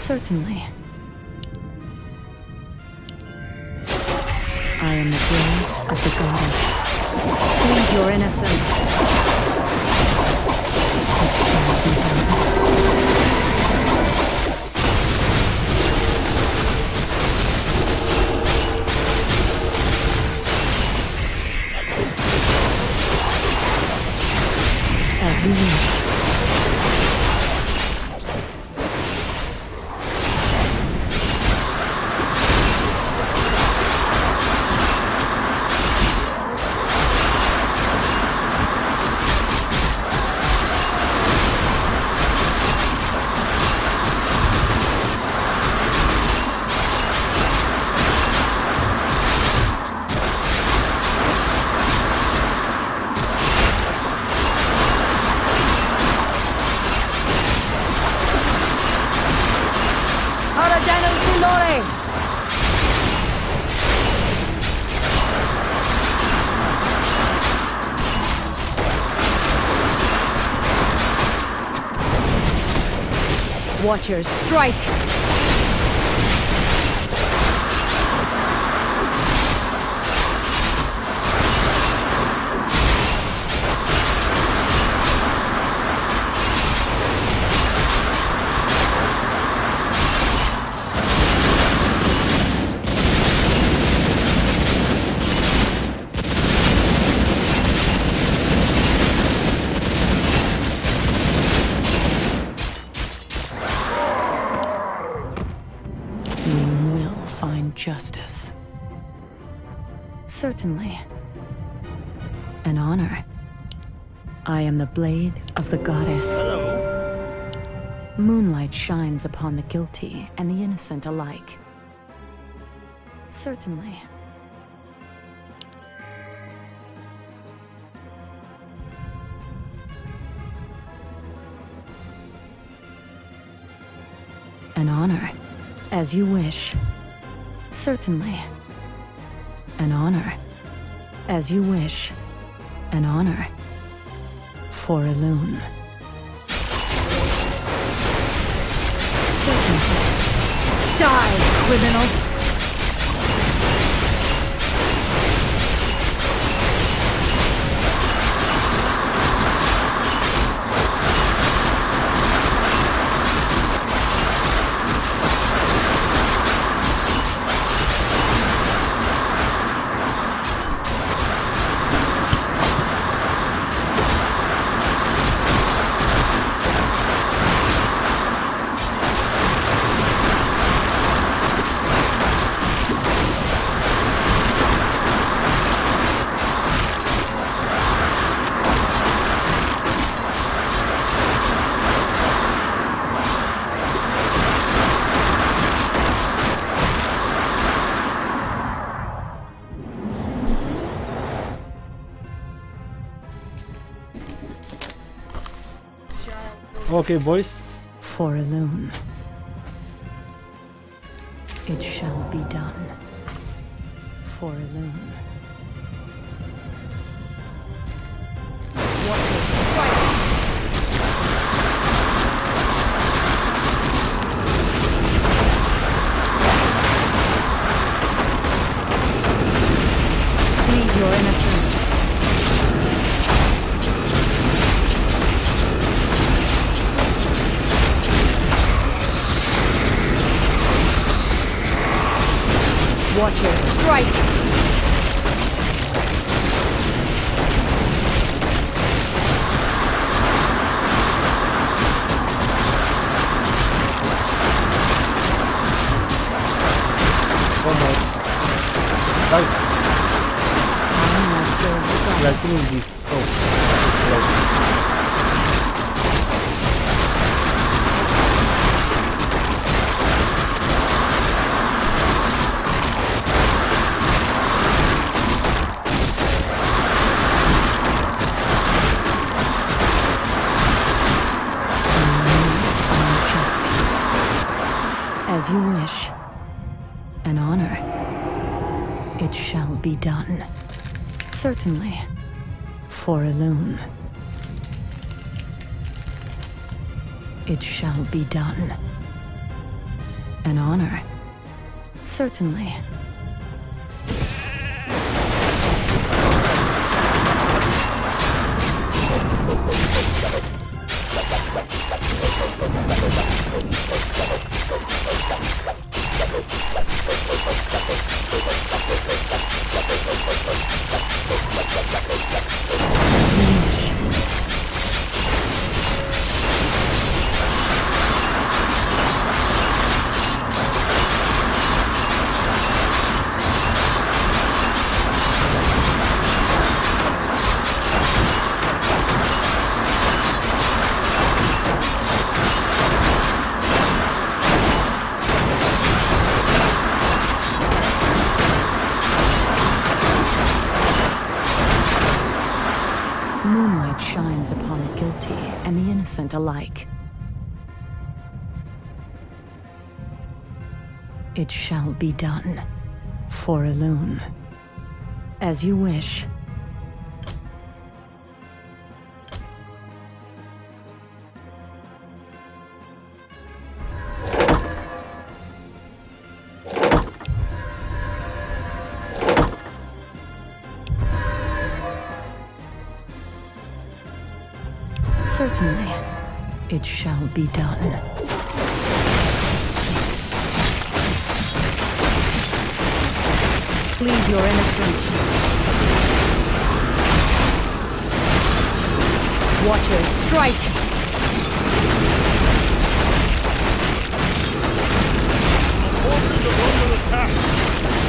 Certainly. I am the blade of the goddess. Prove your innocence. It shall be done. As you wish. Watchers, strike! Justice. Certainly. An honor. I am the blade of the goddess. Hello. Moonlight shines upon the guilty and the innocent alike. Certainly. An honor. As you wish. Certainly. An honor. As you wish. An honor. For Elune. Certainly. Die, criminal! Okay, boys. For Elune. It shall be done. For Elune. What a strike! Plead your innocence. Watcher, strike! Guys, I must serve the we are goddess. killing this so slow. As you wish. An honor. It shall be done. Certainly. For Elune. It shall be done. An honor? Certainly. Moonlight shines upon the guilty and the innocent alike. It shall be done. For Elune. As you wish. Certainly, it shall be done. Plead your innocence. Watchers, strike! The forces are under attack!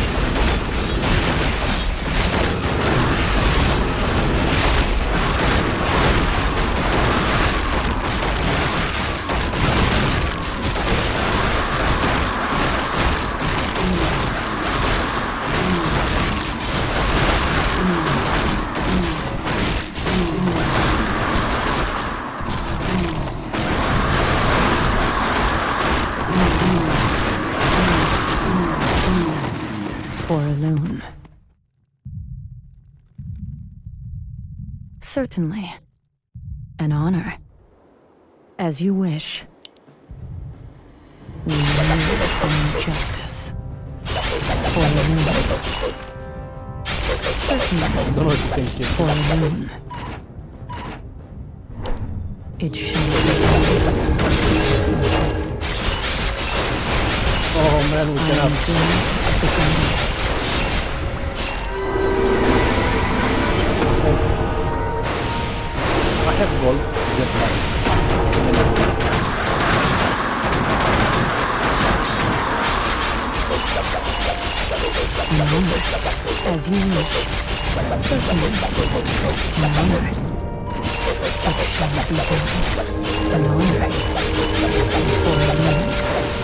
For Elune. Certainly. An honor. As you wish. We will find justice. For Elune. Certainly. I don't know if you can kill. For Elune. It shall be. Oh man, we cannot. The gods. I have gold. Get An honor, as you wish. Certainly. An honor. It shall be done. An honor. For Elune.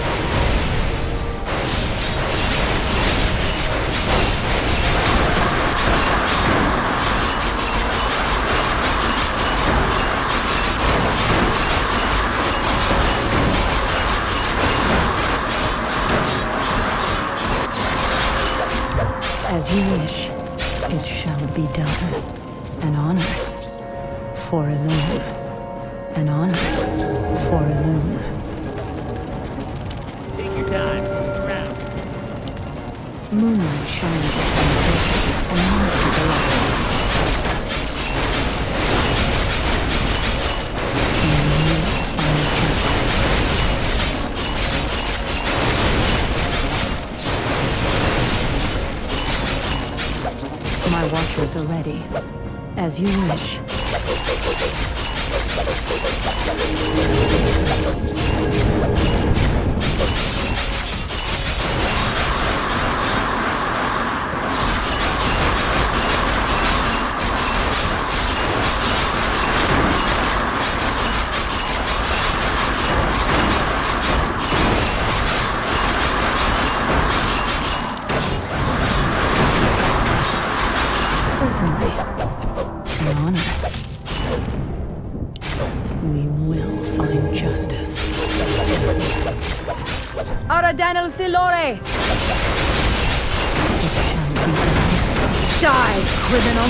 As you wish, it shall be done. An honor for Elune. An honor for Elune. Take your time. Look around. Moonlight shines upon the guilty and innocent alike. You will find justice. My watchers are ready. As you wish. Certainly. An honor. We will find justice. Aradan el Filore! It shall be done. Die, criminal!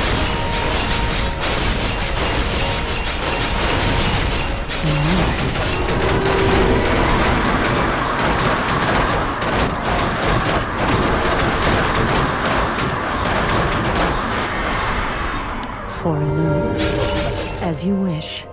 An honor. As you wish.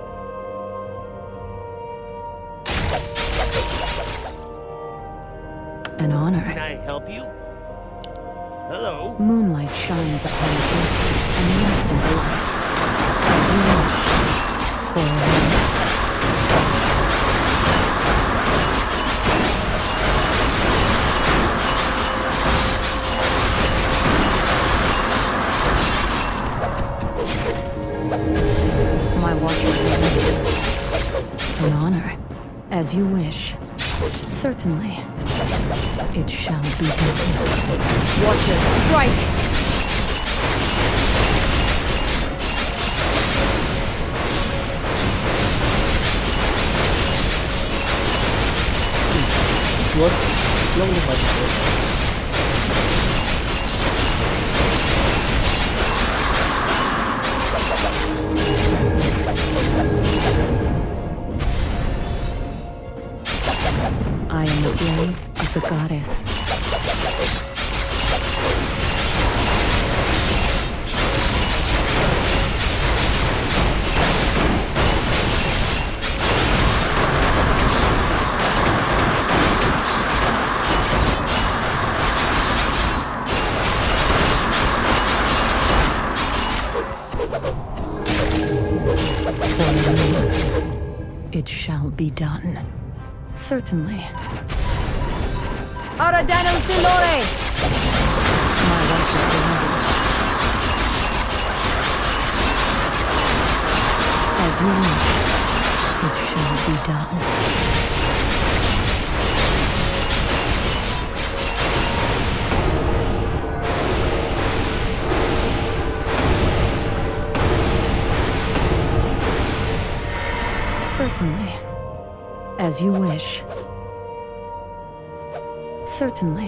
An honor. Can I help you? Hello? Moonlight shines upon the guilty and the innocent alike. As you wish. For a moment. My watchers are ready. An honor. As you wish. Certainly. It shall be done. Watchers, strike! It works slowly but it works. I am the blade of the goddess. For me, it shall be done. Certainly. Ara Daniel Filore! My watchers are ready. As you wish, it shall be done. Certainly. As you wish. Certainly.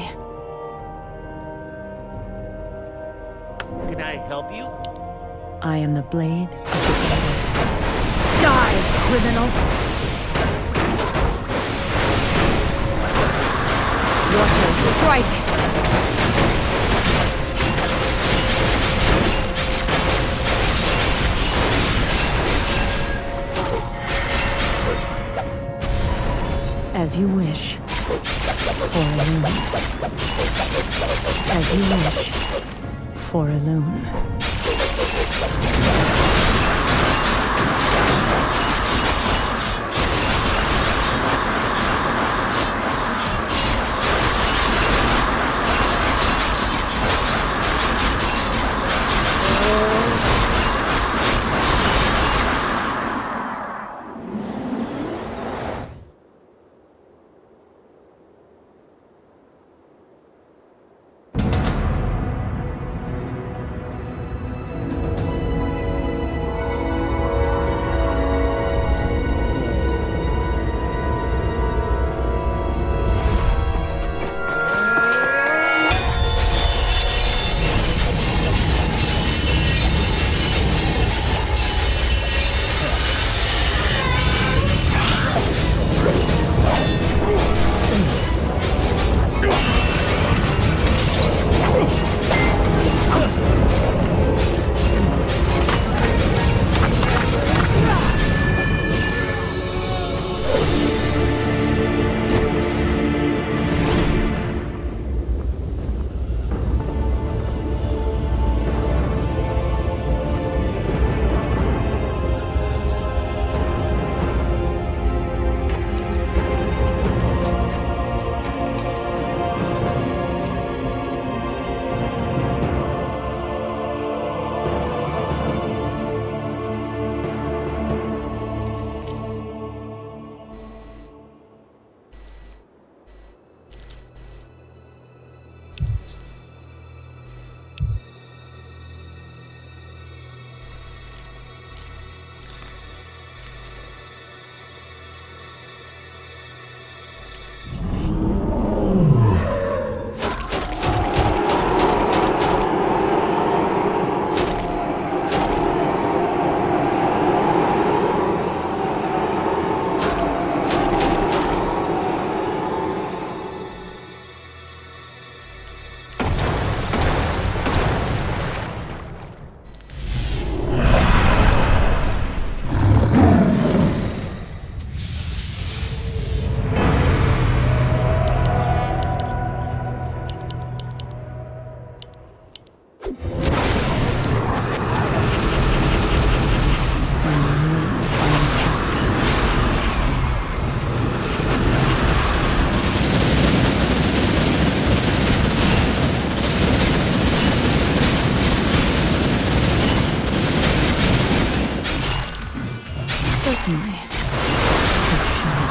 Can I help you? I am the blade of the goddess. Die, criminal! Watchers, strike! As you wish. For a loon. As you wish. For a loon.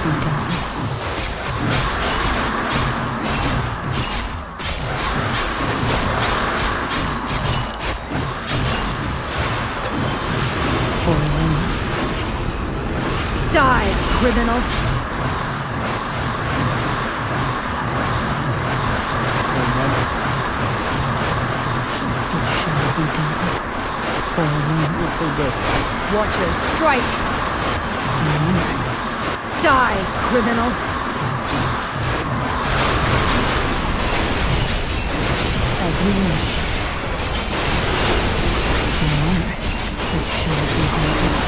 be done. For a woman. Die, criminal! It shall be done. For a woman. Watchers, strike! An honor. Die, criminal! As you wish. An honor. It shall be done.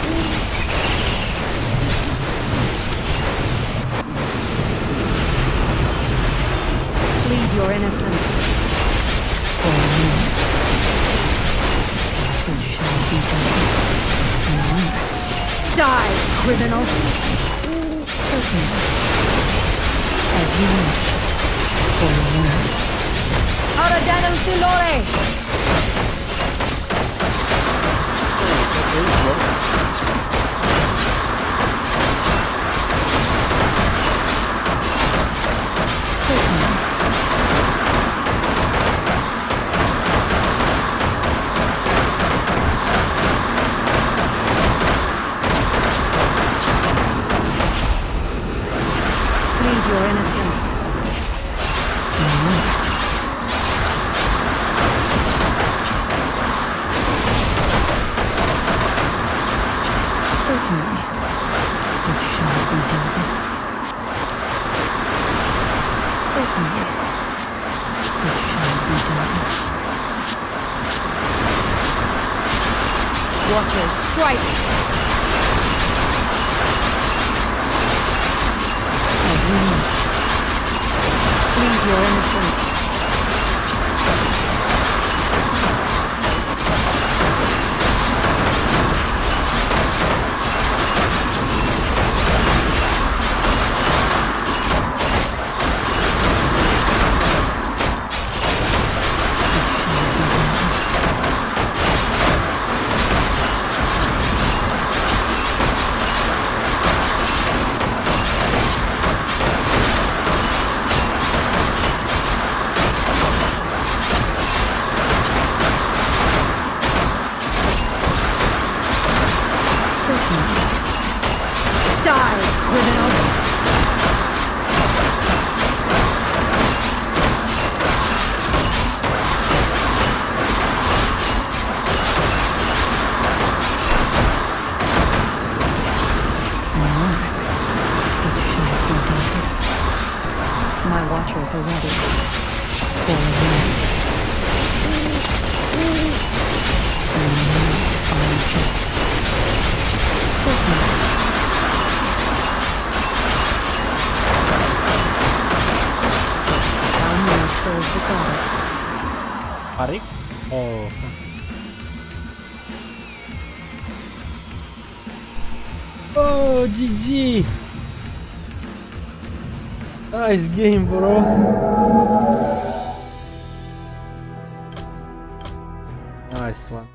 Plead your innocence. For a woman. It shall be done. An honor. Die, criminal! Certainly. As you wish. For a woman. Aradan el Filore! Certainly. Plead your innocence. Certainly. It shall be done. Certainly. It shall be done. Watchers, strike! As you wish. Plead your innocence. Certainly. Die, criminal! An honor. It shall be done. My watchers are ready. For a woman. And now find justice. Certainly. How may I serve the goddess? Arix? Oh. Oh, GG! Nice game, bros! Nice one.